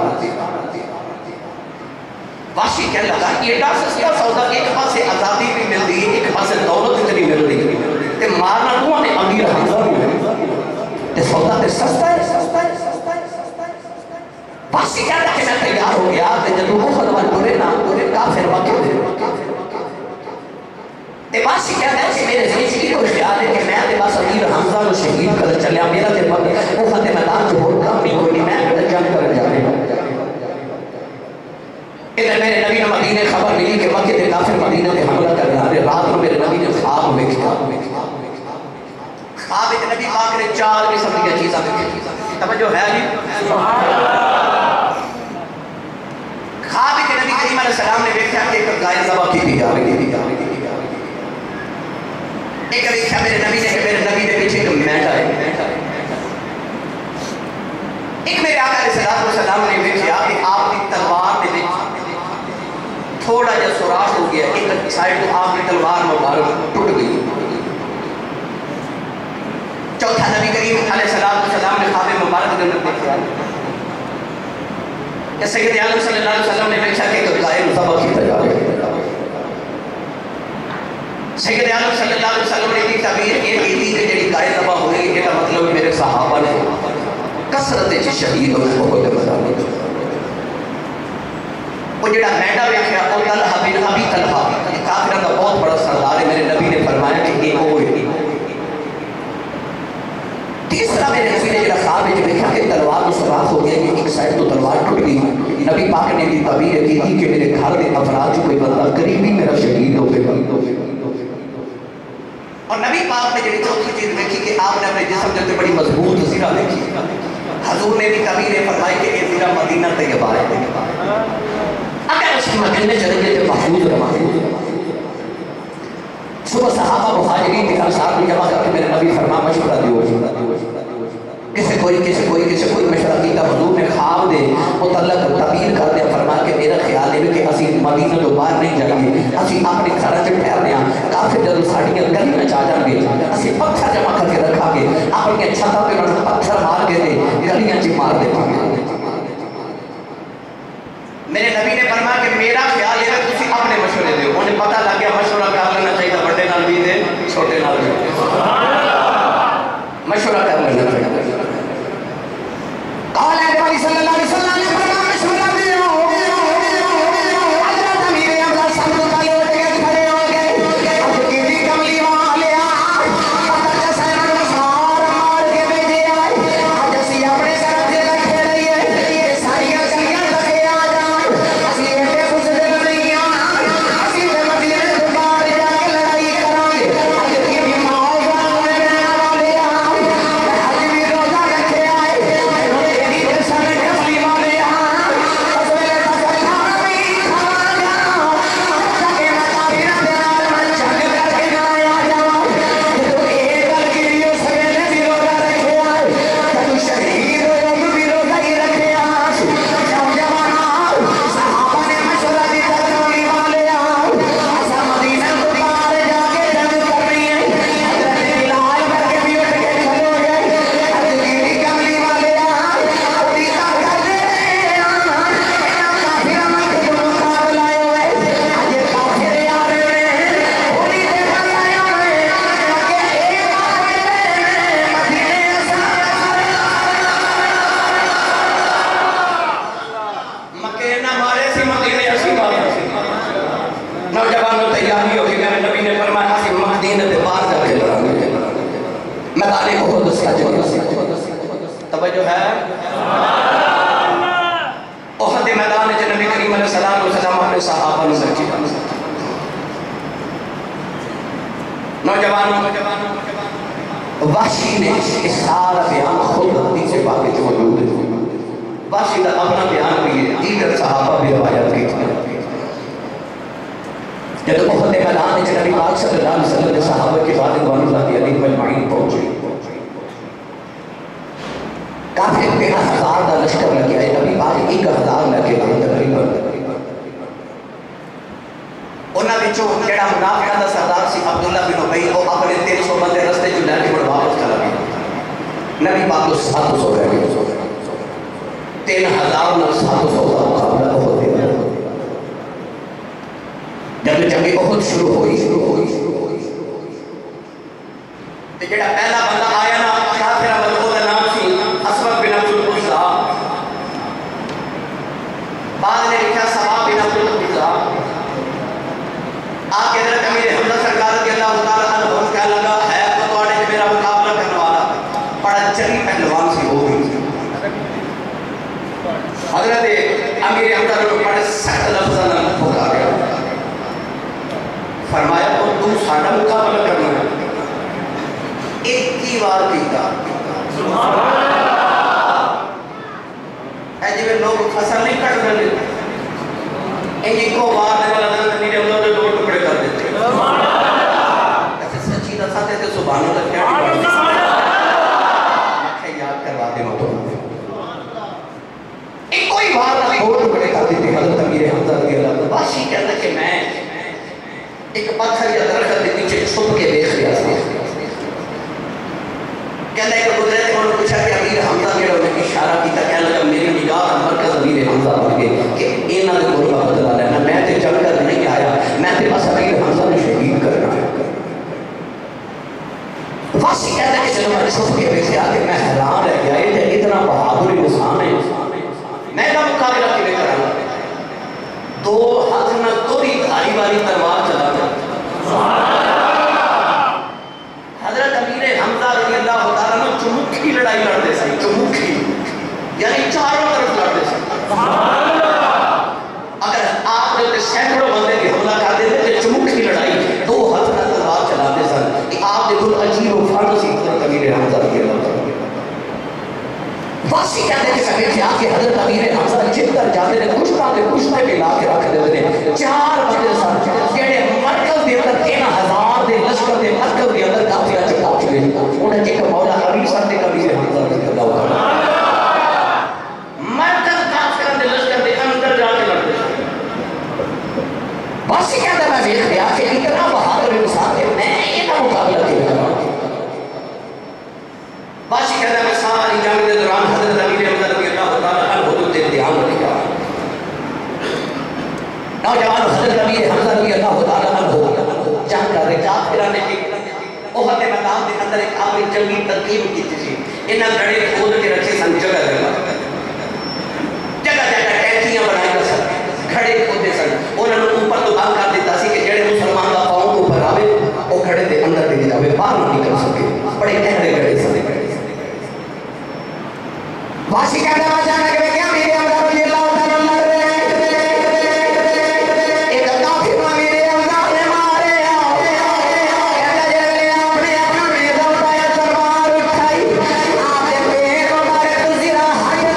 واشی کہنے لگا یہ ڈا سستا سودا ایک پاس سے آزادی بھی مل دی ایک پاس سے دولت اتنی مل رہی تے مارنا تو نے امیر حمزہ بھی تے سودا تے سستا ہے واشی کہنے لگا کہ میں تیار ہو گیا تے جب وہ خدمت پورے نا پورے کافر واقع دے تے واشی کہنے لگا کہ میرے زندگی کو خیال ہے کہ میں تے بس امیر حمزہ کو شہید کر چلیا میرا تے وہ خط میدان جو اور کام نہیں کوئی نہیں میں جنگ کر جانے ادھر میرے نبی نے مدینے خبر ملی کہ مکہ دے کافر مدینے دے حملہ کر رہا ہے رات میں میرے نبی نے خواب میں کیا خواب ایک نبی پاک نے 4 قسم کی چیزیں دیکھی توجہ ہے جی خواب ایک نبی کریم علیہ السلام نے دیکھا کہ ایک گائے ذبح کی تھی ایک دیکھا میرے نبی نے کہ میرے نبی کے پیچھے ایک مینڈا ہے ایک میرے آقا علیہ السلام نے دیکھا کہ آپ کی تلوار نے تھوڑا جا سوراخ ہو گیا ایک سائیڈ تو آپ کی تلوار مبارک ٹوٹ گئی چوتھا نبی کریم علیہ السلام نے خواب مبارک دن دیکھا کہ سید عالم صلی اللہ علیہ وسلم نے دیکھا کہ ایک گائے ذبح کی تیار ہے سید عالم صلی اللہ علیہ وسلم نے کی تعبیر یہ کی تھی کہ جڑی گائے ذبح ہوئی یہ کا مطلب میرے صحابہ نے کثرت شہید ہوئے بہت بتا وہ جڑا مینڈا ویکھیا او طلحہ بن ابی طلحہ کافروں کا بہت بڑا سردار ہے میرے نبی نے فرمایا کہ یہ وہ ہے تیسرا میرے نبی نے جڑا خواب وچ دیکھا کہ تلوار کو سوراخ ہو گیا کہ ایک سائیڈ تو تلوار ٹوٹ گئی نبی پاک نے دی تعبیر کی تھی کہ میرے گھر دے افراد جو کوئی بندہ قریبی میرا شہید ہو گیا اور نبی پاک نے جڑی چوتھی چیز دیکھی کہ آپ نے اپنے جسم کے بڑی مضبوط زیرہ دیکھی حضور نے بھی تعبیر فرمائی کہ یہ زیرہ مدینہ طیبہ ہے اگر اس کی مدینے چلیں گے تو محفوظ رہا صبح صحابہ مہاجرین کے انصار کو جمع کر کے میرے نبی فرما مشورہ دیو کسی کوئی مشورہ کیتا حضور نے خواب دے متعلق تعبیر کر دیا فرما کہ میرا خیال ہے کہ اسی مدینہ تو باہر نہیں جائیں گے اسی اپنی گھر سے ٹھہر رہے ہیں کافر جب ساڑیاں گلی میں جا جائیں گے اسی پتھر جمع کر کے رکھا گے اپنی چھتا پہ انہوں پتھر مار کے دے گلیاں چی مار دے میرے نبی نے فرمایا کہ میرا خیال ہے کہ تسی اپنے مشورے دے انہیں پتہ لگ گیا مشورہ کر لینا چاہیے بڑے نال بھی دے چھوٹے نال بھی مشورہ کر لینا چاہیے قال نبی صلی اللہ علیہ وسلم نے فرمایا مشورہ دیو حضرت امیر حمزہ سب کا لوٹ کے کھڑے ہو گئے اب کیڑی کملی والے پتہ جیسا مسار مار کے بھیجے آئے آج اسی اپنے گھر سے رکھے رہیے یہ ساری گلیاں لگے آ جائیں اسی ایٹے گزرے نہیں آنا اسی مدینے سے باہر جا کے لڑائی کرائیں آج کی بھی ماحول نہ مارے سی مدینے اسی مارے نوجوانوں تیاری ہوگی میرے نبی نے فرمایا سی مدینے پہ بار جا کے لڑانے میدان احد اس کا جو توجہ ہے احد میدان جو نبی کریم علیہ السلام اپنے صحابہ نے سچی نوجوانوں وحشی نے اس سارا بیان خود حدیث پاک سے موجود ہے وحشی کا اپنا بیان بھی ہے دیگر صحابہ بھی روایت کی تھی جب احد میدان جو نبی پاک صلی اللہ علیہ وسلم نے صحابہ کے بعد رضوان اللہ علیہ مجمعین پہنچے کافی 13,000 کا لشکر لگ گیا ہے نبی پاک 1,000 لگے گئے تقریباً انہاں وچوں جڑا منافقاں دا سردار سی عبداللہ بن ابی وہ اپنے 300 بندے رستے چ لے کے واپس چلا گیا نبی پاک کو 700 رہ گئے 3,000 نال 700 کا مقابلہ ہو گیا جب جنگ احد شروع ہوئی تے جڑا پہلا بندہ آیا نا کافر او دا نام سی اسود بن عبد العزا بعد نے لکھا ثواب بن عبد العزا آگے حضرت امیر حمزہ سرکار رضی اللہ تعالیٰ عنہ کہنے لگا ہے تو توڑے جو میرا مقابلہ کرنے والا بڑا چلی پہلوان سی ہو گئی حضرت امیر حمزہ نے بڑے سخت لفظاں نال پکا گیا فرمایا تو ساڈا مقابلہ کرنا ہے ایک ہی بار کیتا سبحان اللہ اے جی لوگ فصل نہیں کٹ دے ایک کو بار دے والا حضرت امیر حمزہ نے دو ٹکڑے کر دیتے ایسے سچی دساتے تھے سبحان اللہ کیا میں یاد کروا دے مطلب ایک کوئی بار دو ٹکڑے کر دیتے حضرت امیر حمزہ رضی اللہ عنہ باشی کہتا کہ میں ایک پتھر یا درخت کے نیچے چھپ کے دیکھ رہا تھا کہتا ہے کہ گزرے تھے انہوں نے پوچھا کہ امیر حمزہ نے اشارہ کیتا کہنے لگا میری نگاہ مرکز امیر حمزہ بن گئے کہ اینا دے گروہ کا بدلہ لینا میں تے چل کر نہیں آیا میں تے بس امیر حمزہ نے شہید کرنا ہے واسی کہتا ہے کہ چلو میں چھپ کے دیکھ آ کہ میں حیران رہ گیا یہ اتنا بہادر انسان ہے میں کا مقابلہ کے لے کر آیا دو ہاتھ نہ توری دھاری والی تلوار چلا گیا حضرت امیر حمزہ رضی اللہ تعالیٰ نے چمکھی لڑائی لڑتے سے چمکھی یعنی چاروں طرف لڑتے سے اگر آپ نے سینکڑوں بندے کی حملہ کر دیتے تو چمکھی لڑائی دو ہاتھ نہ تلوار چلاتے سن کہ آپ نے خود عجیب و فرد سی حضرت امیر حمزہ رضی اللہ تعالیٰ واسی کہتے ہیں کہ سبھی کیا کہ حضرت امیر حمزہ جب تک جاتے ہیں کشتہ کے لا کے رکھ دیتے ہیں 4 بندے سن جڑے مرکز دے اندر 13,000 دے لشکر دے مرکز دے اندر کافیہ چکا چلے انہیں جیک مولا علی صاحب دے امیر حمزہ رضی اللہ تعالیٰ مرکز کافیہ دے لشکر دے اندر جا کے لڑتے ہیں واسی کہتے ہیں میں دیکھ لیا کہ اتنا بہادر انسان ہے میں اتنا مقابلہ کیا واسی کہتے ہیں میں ساری جنگ دے دوران حضرت امیر حمزہ رضی اللہ تعالیٰ عنہ حدود امتحان لکھا نوجوان حضرت امیر حمزہ رضی اللہ تعالیٰ عنہ جنگ کر رہے کافرہ نے احد میدان کے اندر ایک آخری جنگی ترکیب کی تھی انہاں گڑے کھود کے رکھے سن جگہ ٹینکیاں بنائی کر سن کھڑے کھودے سن انہوں نے اوپر تو بند کر دیتا سی کہ جڑے مسلمان کا پاؤں اوپر آوے وہ کھڑے دے اندر دے جاوے باہر نہیں نکل سکے بڑے گہرے گڑے سن واسی کہتا ہے جانا کہ کیا میرے حمزہ رضی اللہ تعالیٰ لڑ رہے ہیں ایک کافر میرے حمزہ نے مارے کہتا جب اپنے اپنے دلتایا تلوار اٹھائی آپ نے پیر کو مارے تو زیرہ ہٹ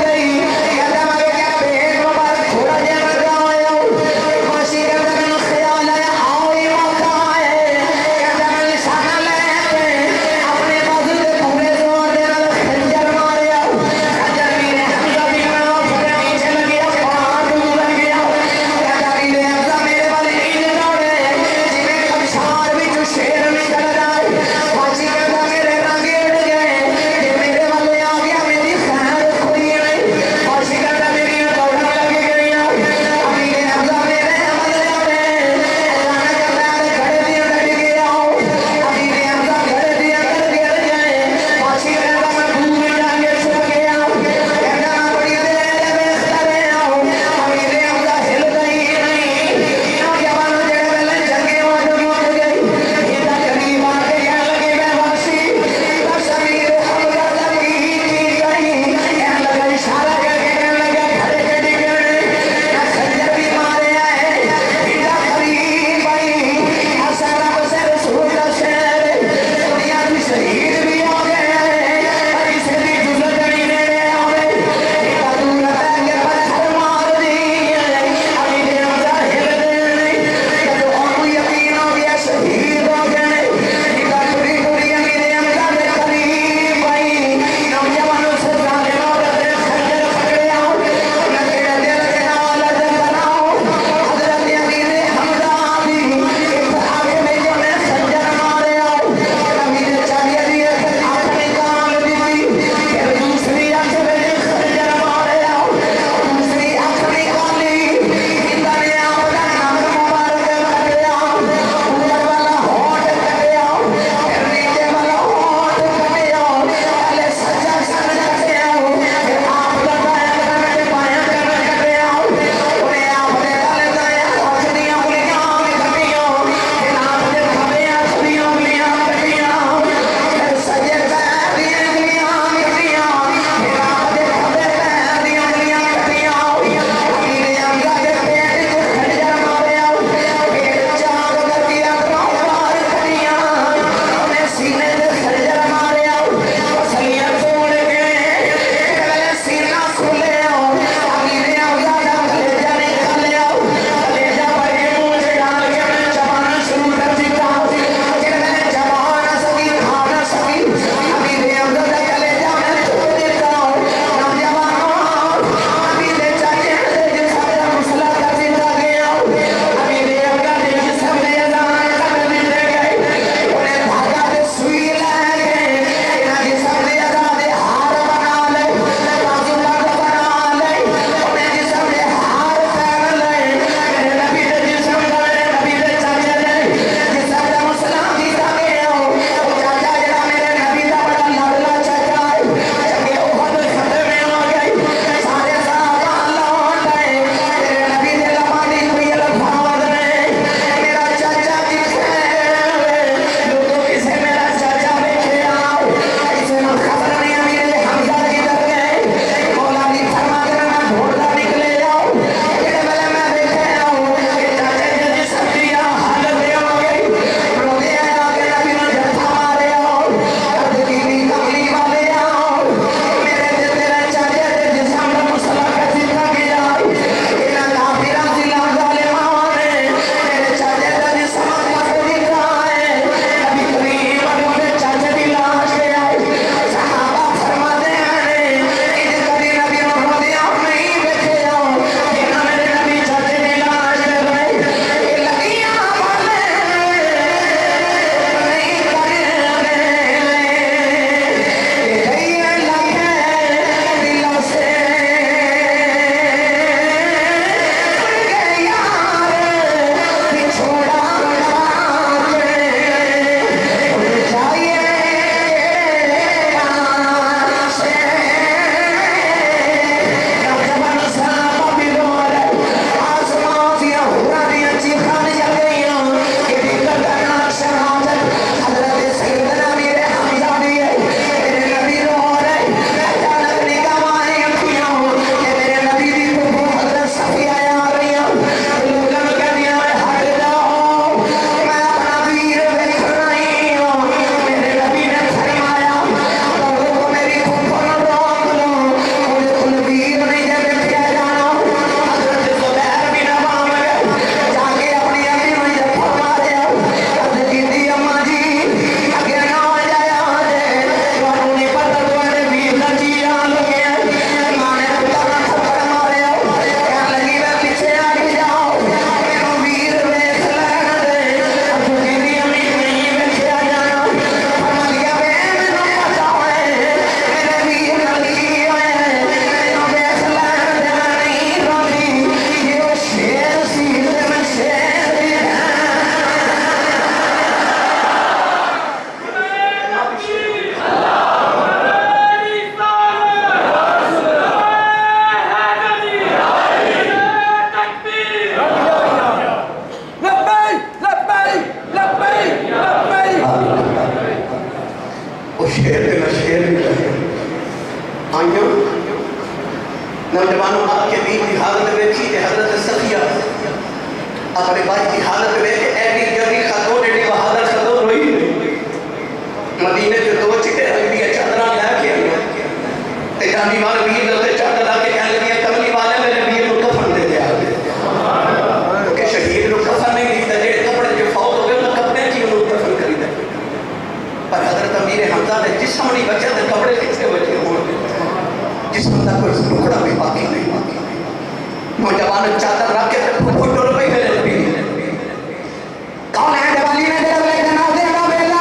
اپنے بھائی کی حالت میں کہ ایڈی جبی خاتون ایڈی بہادر خاتون ہوئی مدینے جو دو چکے رنگ دیا چادران لیا کیا جانی مانا بیر لگتے چادر لا کے کہنے لگیا کملی والے میرے بیر کو کفن دے دیا کیونکہ شہید کو کفن نہیں دیتا جیڑے کپڑے جو فوت ہو گئے انہوں کپڑے کی انہوں کفن کری دے پر حضرت امیر حمزہ نے جسم نہیں بچے تھے کپڑے کسے بچے ہوئے جسم کا کوئی ٹکڑا بھی باقی نہیں نوجوان چادر رکھ کے پھوٹو روپے میرے نبی کون ہے جوالی میں دے رہے جناب دے رہا بیلا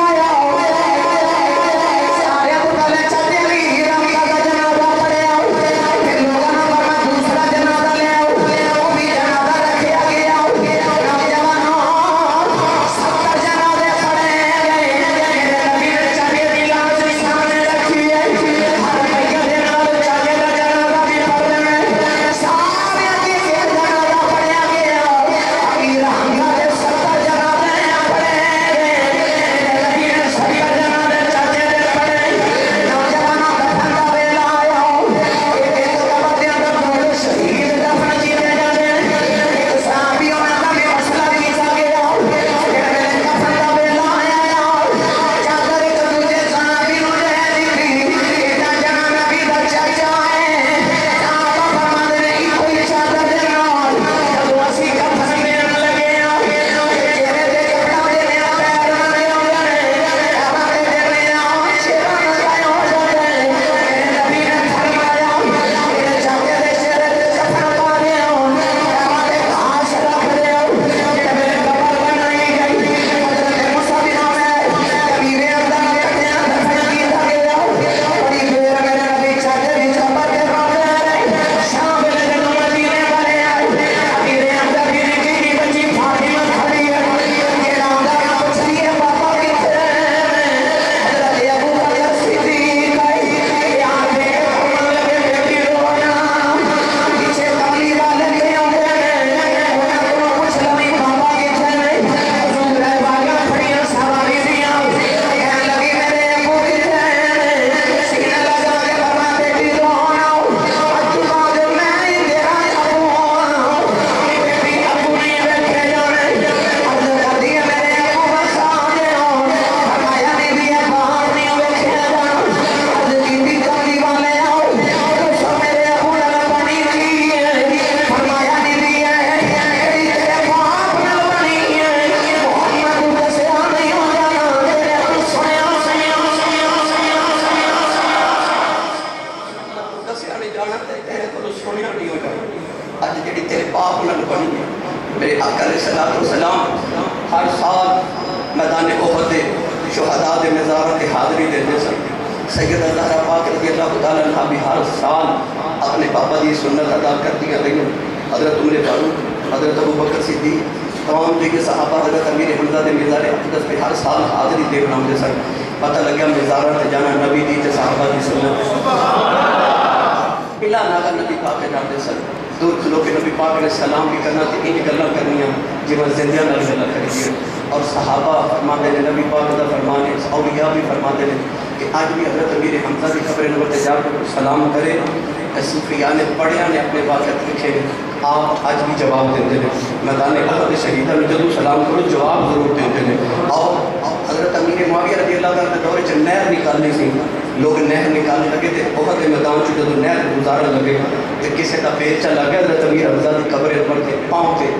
اور صحابہ فرماتے ہیں نبی پاک کا فرمان ہے اولیاء بھی فرماتے ہیں کہ آج بھی حضرت امیر حمزہ کی قبر نور تجار کو سلام کرے صوفیاء نے پڑھیا نے اپنے واقعات لکھے آپ آج بھی جواب دیتے ہیں میدان احد شہیدہ میں جدو سلام کرو جواب ضرور دیتے ہیں اور حضرت امیر معاویہ رضی اللہ تعالیٰ کے دورے چ نہر نکالنے سے لوگ نہر نکالنے لگے تھے احد میدان چ جدو نہر گزارن لگے تو کسی کا پیر چل لگا حضرت امیر حمزہ کی قبر نور کے پاؤں کے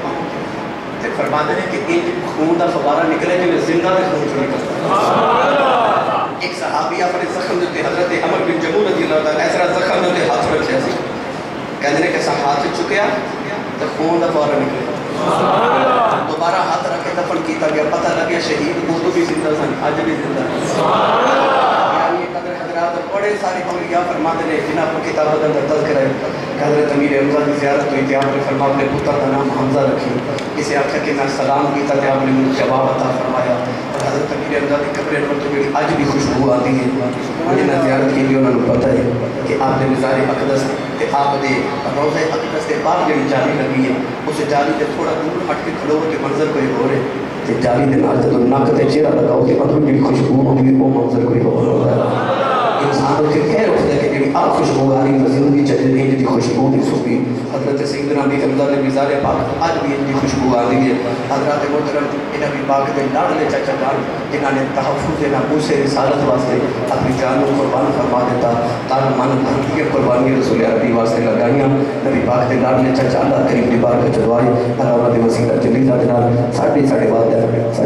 فرماتے ہیں کہ ایک خون کا فوارہ نکلے جو زندہ میں خون سے نکلتا ایک صحابی اپنے زخم دیتے حضرت عمر بن جمول رضی اللہ تعالیٰ ایسا زخم دیتے ہاتھ رکھے ایسی کہتے ہیں کہ ایسا ہاتھ چکیا تو خون کا فوارہ نکلے دوبارہ ہاتھ رکھے دفن کیتا گیا پتہ لگیا شہید اردو بھی زندہ سن آج بھی زندہ یعنی قدر حضرات بڑے سارے اولیاء فرماتے ہیں جنہاں پر کتابت اندر تذکر ہے حضرت امیر حمزہ کی زیارت ہوئی تھی آپ نے فرما اپنے پتر کا نام حمزہ رکھی اسے آخر کہ میں سلام کیتا تھا آپ نے مجھے جواب عطا فرمایا اور حضرت امیر حمزہ کی قبر انور تو آج بھی خوشبو آتی ہے مجھے نہ زیارت کی بھی انہوں نے پتہ ہے کہ آپ نے مزار اقدس کہ آپ نے روضہ اقدس کے بعد جڑی جالی لگی ہے اس جالی سے تھوڑا دور ہٹ کے کھڑو کے منظر کوئی ہو رہے کہ جالی دے نال جب نک تے چہرہ لگاؤ کہ مطلب جڑی خوشبو ہوگی وہ منظر کوئی ہو رہا ہے انسان اتنے خیر اٹھتا ہے کہ جی آپ خوشبو آ رہی زندگی چلی نہیں جی خوشبو نہیں سوی حضرت سیدنا نبی حمزہ نے مزار پاک اج بھی ان کی خوشبو آ رہی ہے حضرات محترم ان نبی پاک کے لاڈلے چچا جان جنہوں نے تحفظ ناموس رسالت واسطے اپنی جان کو قربان فرما دیتا تاکہ من دھرتی قربانی رسول عربی واسطے لگائیاں نبی پاک کے لاڈلے چچا اللہ کریم دی بارگاہ چلوائے اللہ انہاں دے وسیلہ جلیلہ دے نال ساڈے بات